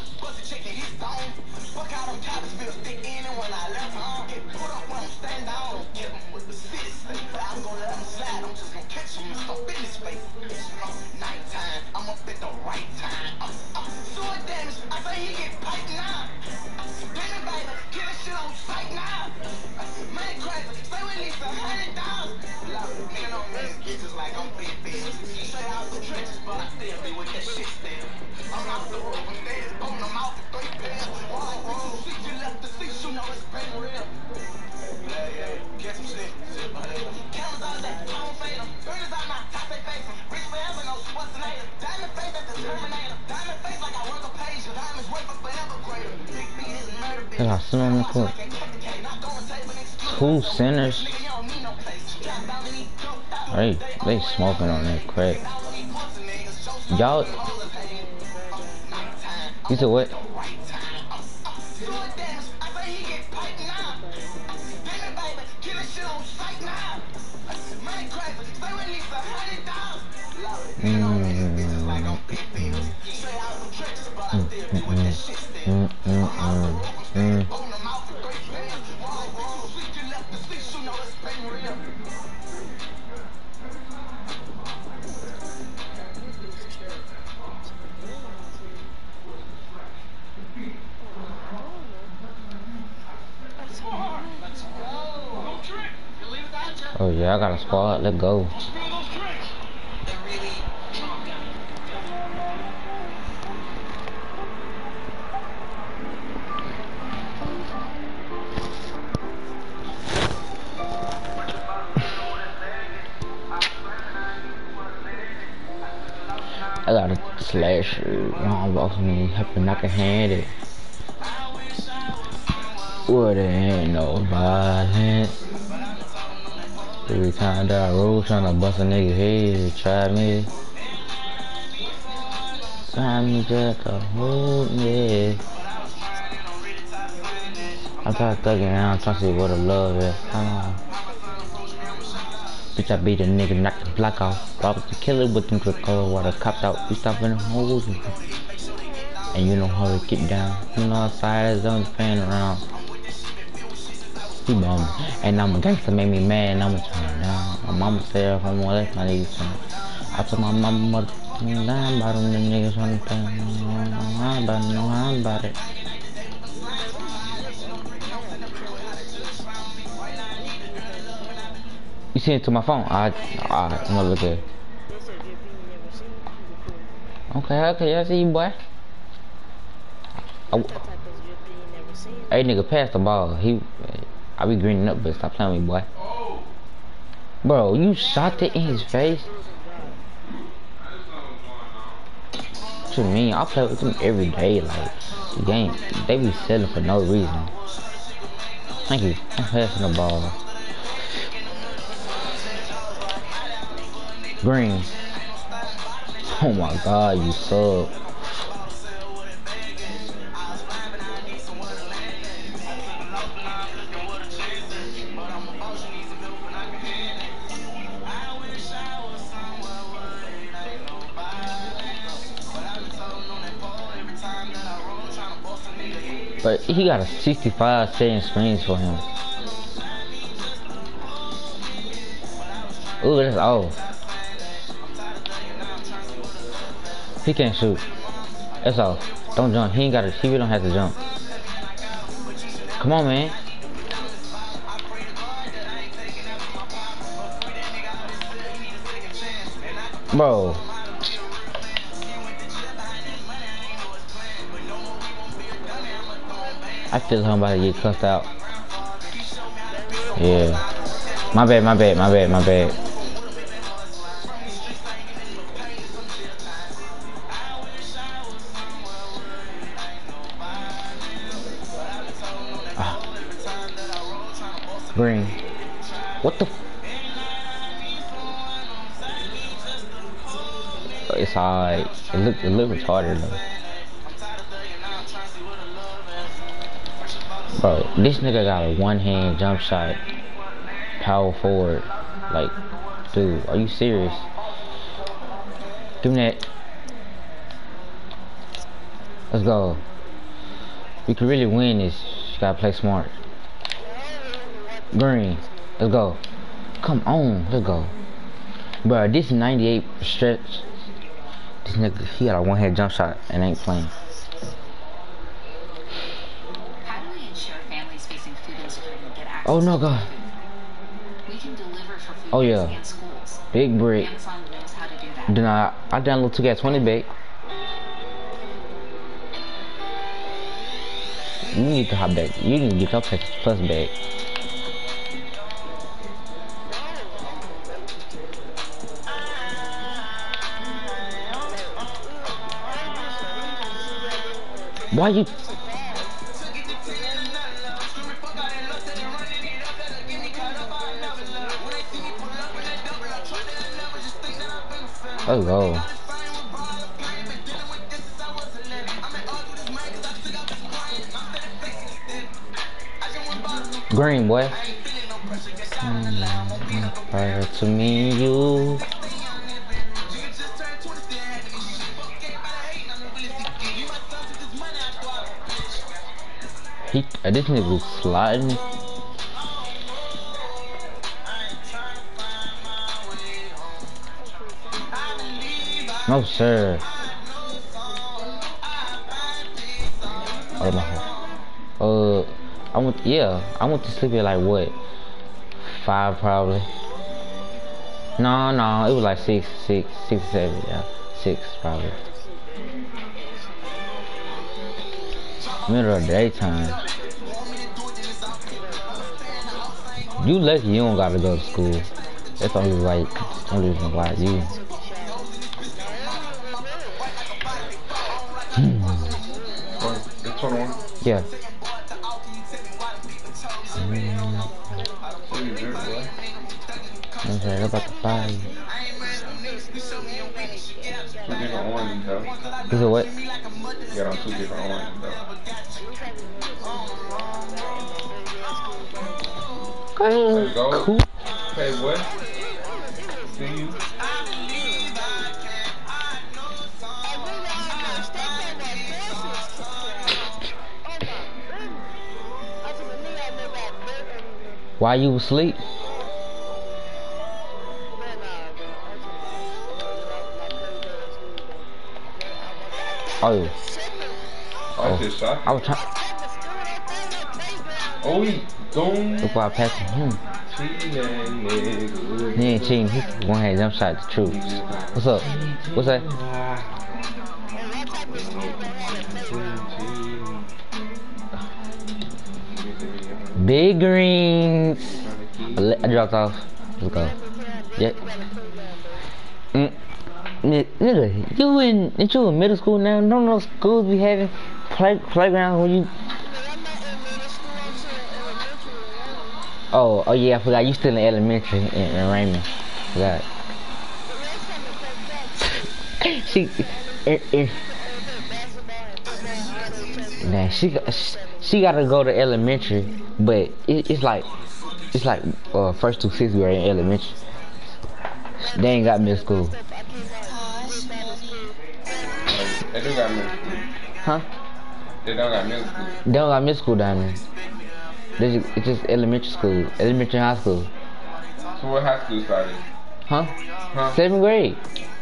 They got some on the court. 2 centers. They smoking on that crack. Y'all. You said what? Oh yeah, I got a squad. Let's go. I got a slasher. I'm boxing me, hoping I can hand it. Well, there ain't no violence. Every time that I roll, tryna bust a nigga head, try me. Try me just to hold me. I'm trying to thug it around, trying to see what the love is. Bitch, I beat a nigga, knock the block off. Robbed the killer with them drip cold water, copped out. We stop in the holes. And you know how to get down. You know outside the zone, fan around. He bum. And I'm a gangster, make me mad, and I'ma turn down. My mama said if I'm gonna let my niggas turn. I told my mama, I'm about them niggas on the thing. I'm about to know how I'm about it. You send it to my phone? Alright, I'm gonna look at it. Okay, I see you, boy. Hey, nigga, pass the ball. I be greening up, but stop playing with me, boy. Bro, you shot it in his face? What you mean? I play with them every day, like, game. They be selling for no reason. Thank you. I'm passing the ball. Green. Oh my god, you suck. But he got a 65 setting screens for him. Ooh, that's off. He can't shoot. That's off. Don't jump. He really don't have to jump. Come on, man. Bro. I feel like I'm about to get cussed out. Yeah. My bad. Green. What the It's alright. It look retarded though. Bro, this nigga got a one-hand jump shot. Power forward. Like, dude, are you serious? Give me that. Let's go. We could really win this. You gotta play smart. Green. Let's go. Come on. Let's go. Bro, this is 98 stretch. This nigga, he got a one-hand jump shot and ain't playing. How do we ensure families facing food insecurity get access Oh no, to God. food? We can deliver for food Oh, banks yeah. and schools. Big brick. Amazon knows how to do that. Then I download 2K20 bait. You need to hop back. You need to get your first bag. Why you? Oh go. Green boy. Prior to me and you. This nigga was sliding. No sir. Oh my. I went to sleep at like what? 5 probably. No, it was like 6 or 7, yeah. 6 probably. Middle of the daytime. You lucky you don't gotta go to school. That's only like only reason why you. It's 21. Yeah. Okay, about the 5. 2 different oranges though. Is it what? You got on 2 different oranges though. Let's go. Cool. Hey, what? See you. Why you asleep? Oh. I just shot. I was trying. Oh, he don't. Look why I passed to him. Cheating, nigga. He ain't cheating. He one hand jump shot. The truth. What's up? What's that? Big greens. I dropped off. Let's go. Yeah. Nigga, you in middle school now? Don't know schools be having playgrounds when you. Oh yeah, I forgot you still in elementary in Raymond. Forgot. She gotta go to elementary, but it's like first through 6th grade in elementary. They ain't got middle school. They do got middle school. Huh? They don't got middle school. They don't got middle school down there. It's just elementary school, elementary high school. So what high school started? Huh? 7th grade.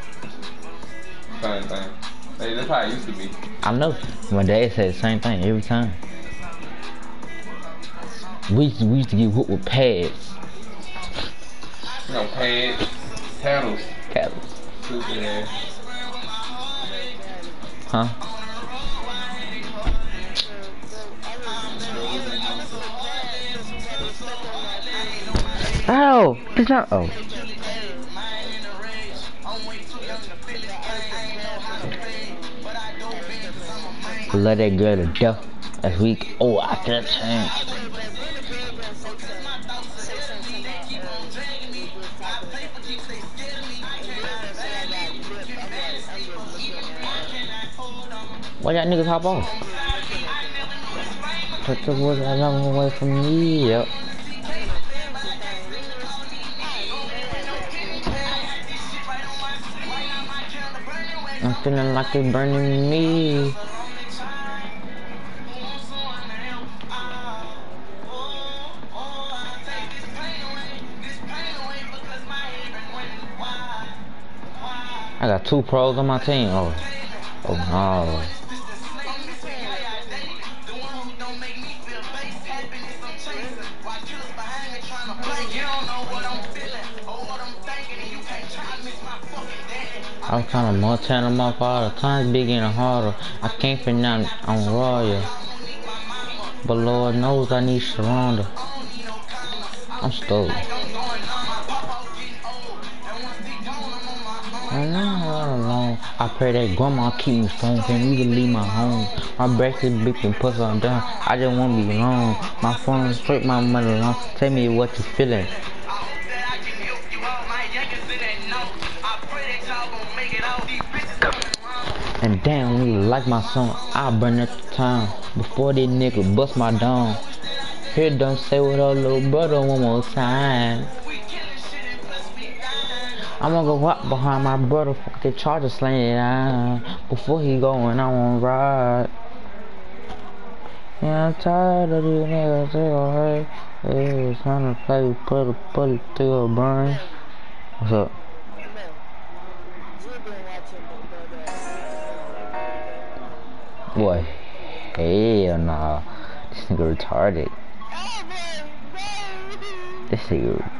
Same thing. Hey, that's how it used to be. I know. My dad said the same thing every time. We used to get whooped with pads. You know, pads, paddles. Paddles. Stupid ass. Huh? Oh, it's not. Oh. Love that girl to death. That's weak. Oh, I can't change. Why y'all niggas hop off? Put the wood a long way from me, yep. I'm feeling like it's burning me. I got 2 pros on my team. Oh no. I was trying to Montana them up all the time, big and harder. I can't fit nothing on Royal. But Lord knows I need Sharonda. I'm stoked. I'm not alone. I pray that grandma keep me strong. Can you leave my home? My breath is big and pussy I'm down. I just wanna be alone. My phone straight my mother along. Tell me what you feeling. And damn, you like my song, I burn at the time. Before this nigga bust my dome. Here don't say what up, little brother one more time. I'm gonna go walk behind my brother, fuck the charger slaying down. Before he go and I won't ride. Yeah, I'm tired of these niggas, they gon' hurt. They was trying to play, put it through a burn. What's up? Boy, hell nah. This nigga retarded. This nigga.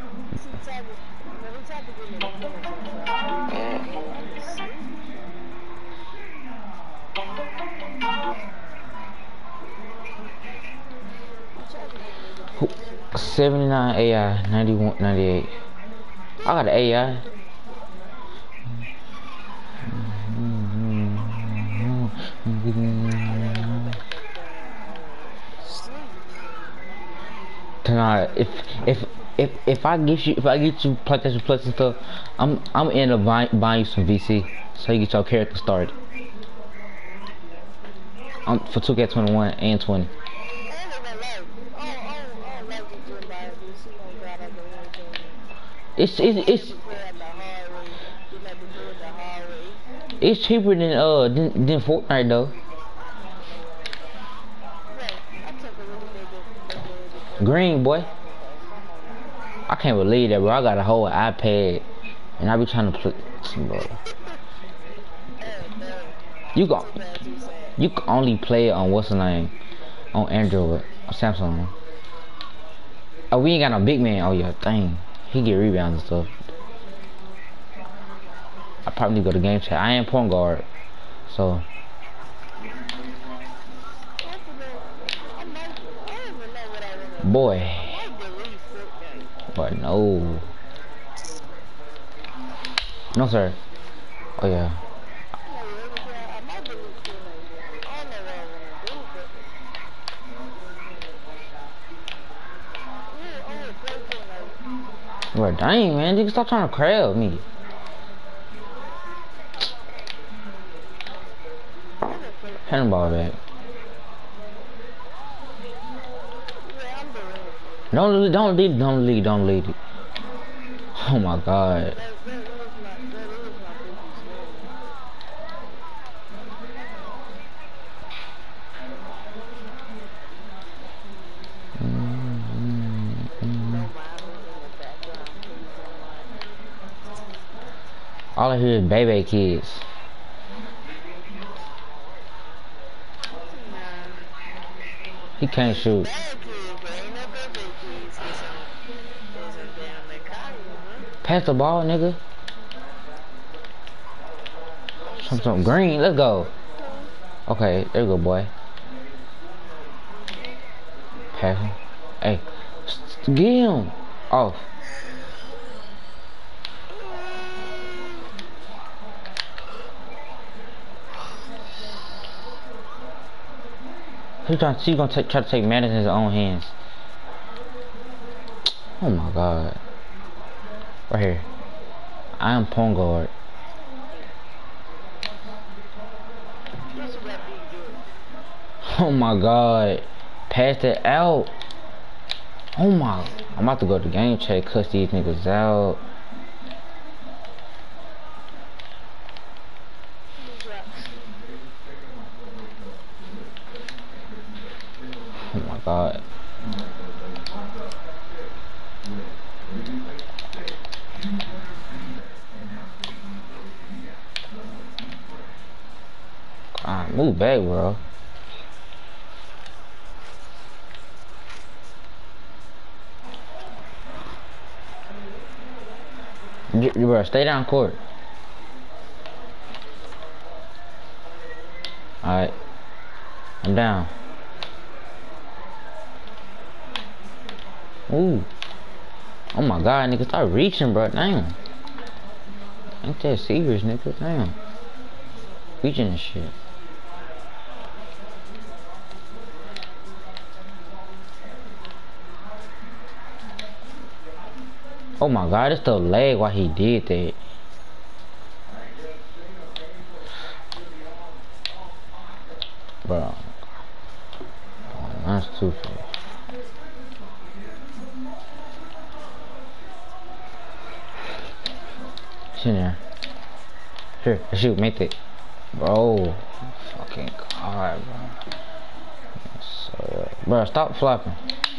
Who? 79 AI, 91, 98. I got an AI. Tonight, if I get you PlayStation Plus and stuff, I'm in a buying you some VC so you get your character started. For 2K21 and 20. It's cheaper than Fortnite though. Green boy. I can't believe that, bro. I got a whole iPad and I be trying to play, bro. You can only play it on what's the name? On Android or Samsung. Oh, we ain't got no big man. Oh yeah, dang. He get rebounds and stuff. I probably need to go to game chat. I am point guard, so. Boy, no. No sir. Oh yeah. Bro, dang man, you can stop trying to crab me. Handball back. Don't lead it. Oh my god. All I hear is baby kids. He can't shoot. Pass the ball, nigga. Something green. Let's go. Okay, there you go, boy. Pass him. Hey, get him off. He's gonna try to take matters in his own hands. Oh my god. Right here. I am point guard. Oh my god. Pass it out. Oh my. I'm about to go to game check, cuss these niggas out. Oh my god. God, move back, bro. Bro, stay down court. Alright. I'm down. Ooh. Oh my god, nigga, start reaching, bro. Damn. Ain't that serious, nigga? Damn. Reaching and shit. Oh my god, it's the leg why he did that. Bro. Oh, that's too fast. Sit there. Here, shoot, make it. Bro. Fucking god, bro. So, bro, stop flopping.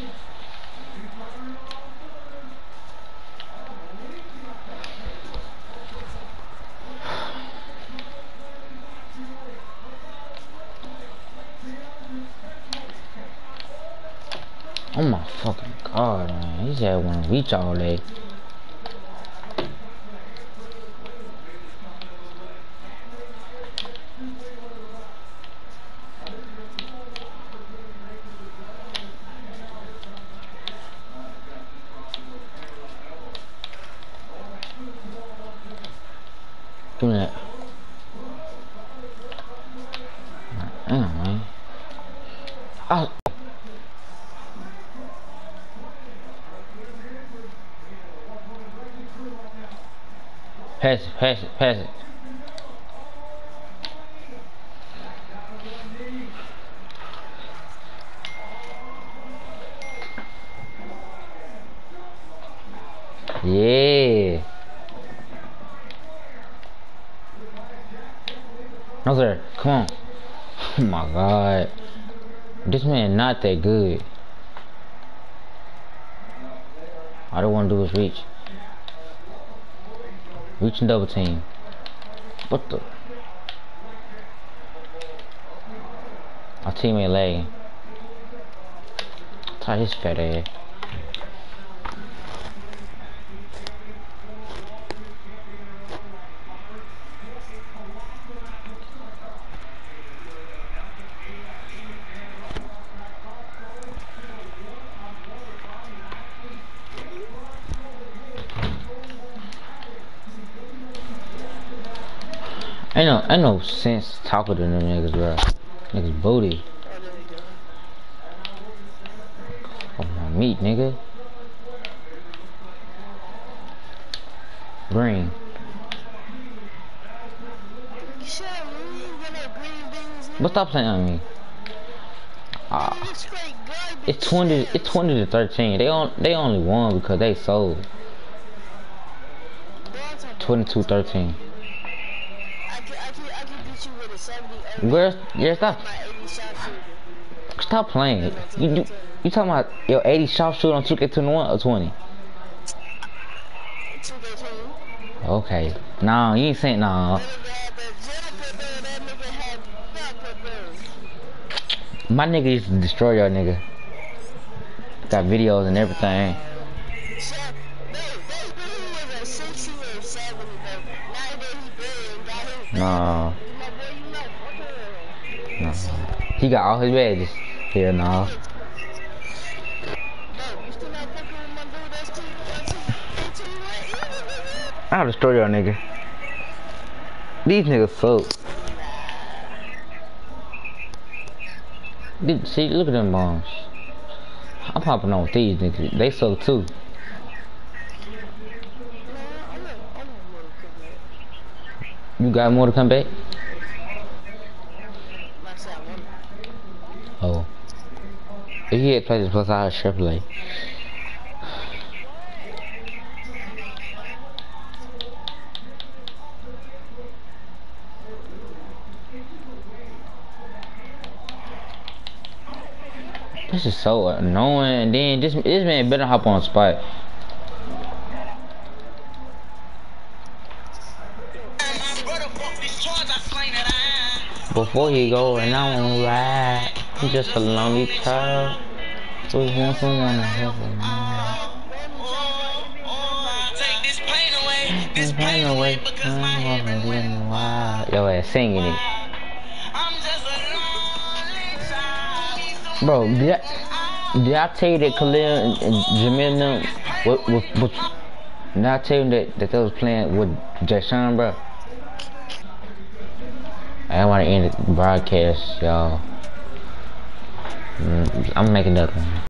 Oh my fucking god, man. He said wanna reach all day. Give me that. Damn, man. Oh. Pass it, pass it, pass it. Yeah. No sir, come on. Oh my god. This man not that good. All I want to do is reach. Reach and double team. What the? Our teammate lagging. Tie his fat ass. Ain't no sense talking to them niggas, bro. Niggas booty. Oh my meat, nigga. Green. But stop saying on me. It's 20 to 13. They only won because they sold. 22-13. Girl, yeah, stop playing. You talking about your 80 sharpshooter on 2K21 or 20? 2K20. Okay. Nah, you ain't saying nah. My nigga used to destroy your nigga. Got videos and everything. Nah. No. He got all his badges. Here now. I'll destroy your nigga. These niggas suck. See, look at them bombs. I'm popping on with these niggas. They suck too. You got more to come back? Oh. If he had played this plus, I would triple. This is so annoying. And then this man better hop on spot. Before he go, and I won't ride. I'm just a lonely child. Always want someone to help me. This pain away. Yo, ass singing it. Bro, did I tell you that Khalil and Jamil them did I tell you that they was playing with Jashawn, bro? I want to end the broadcast, y'all. I'm making another one.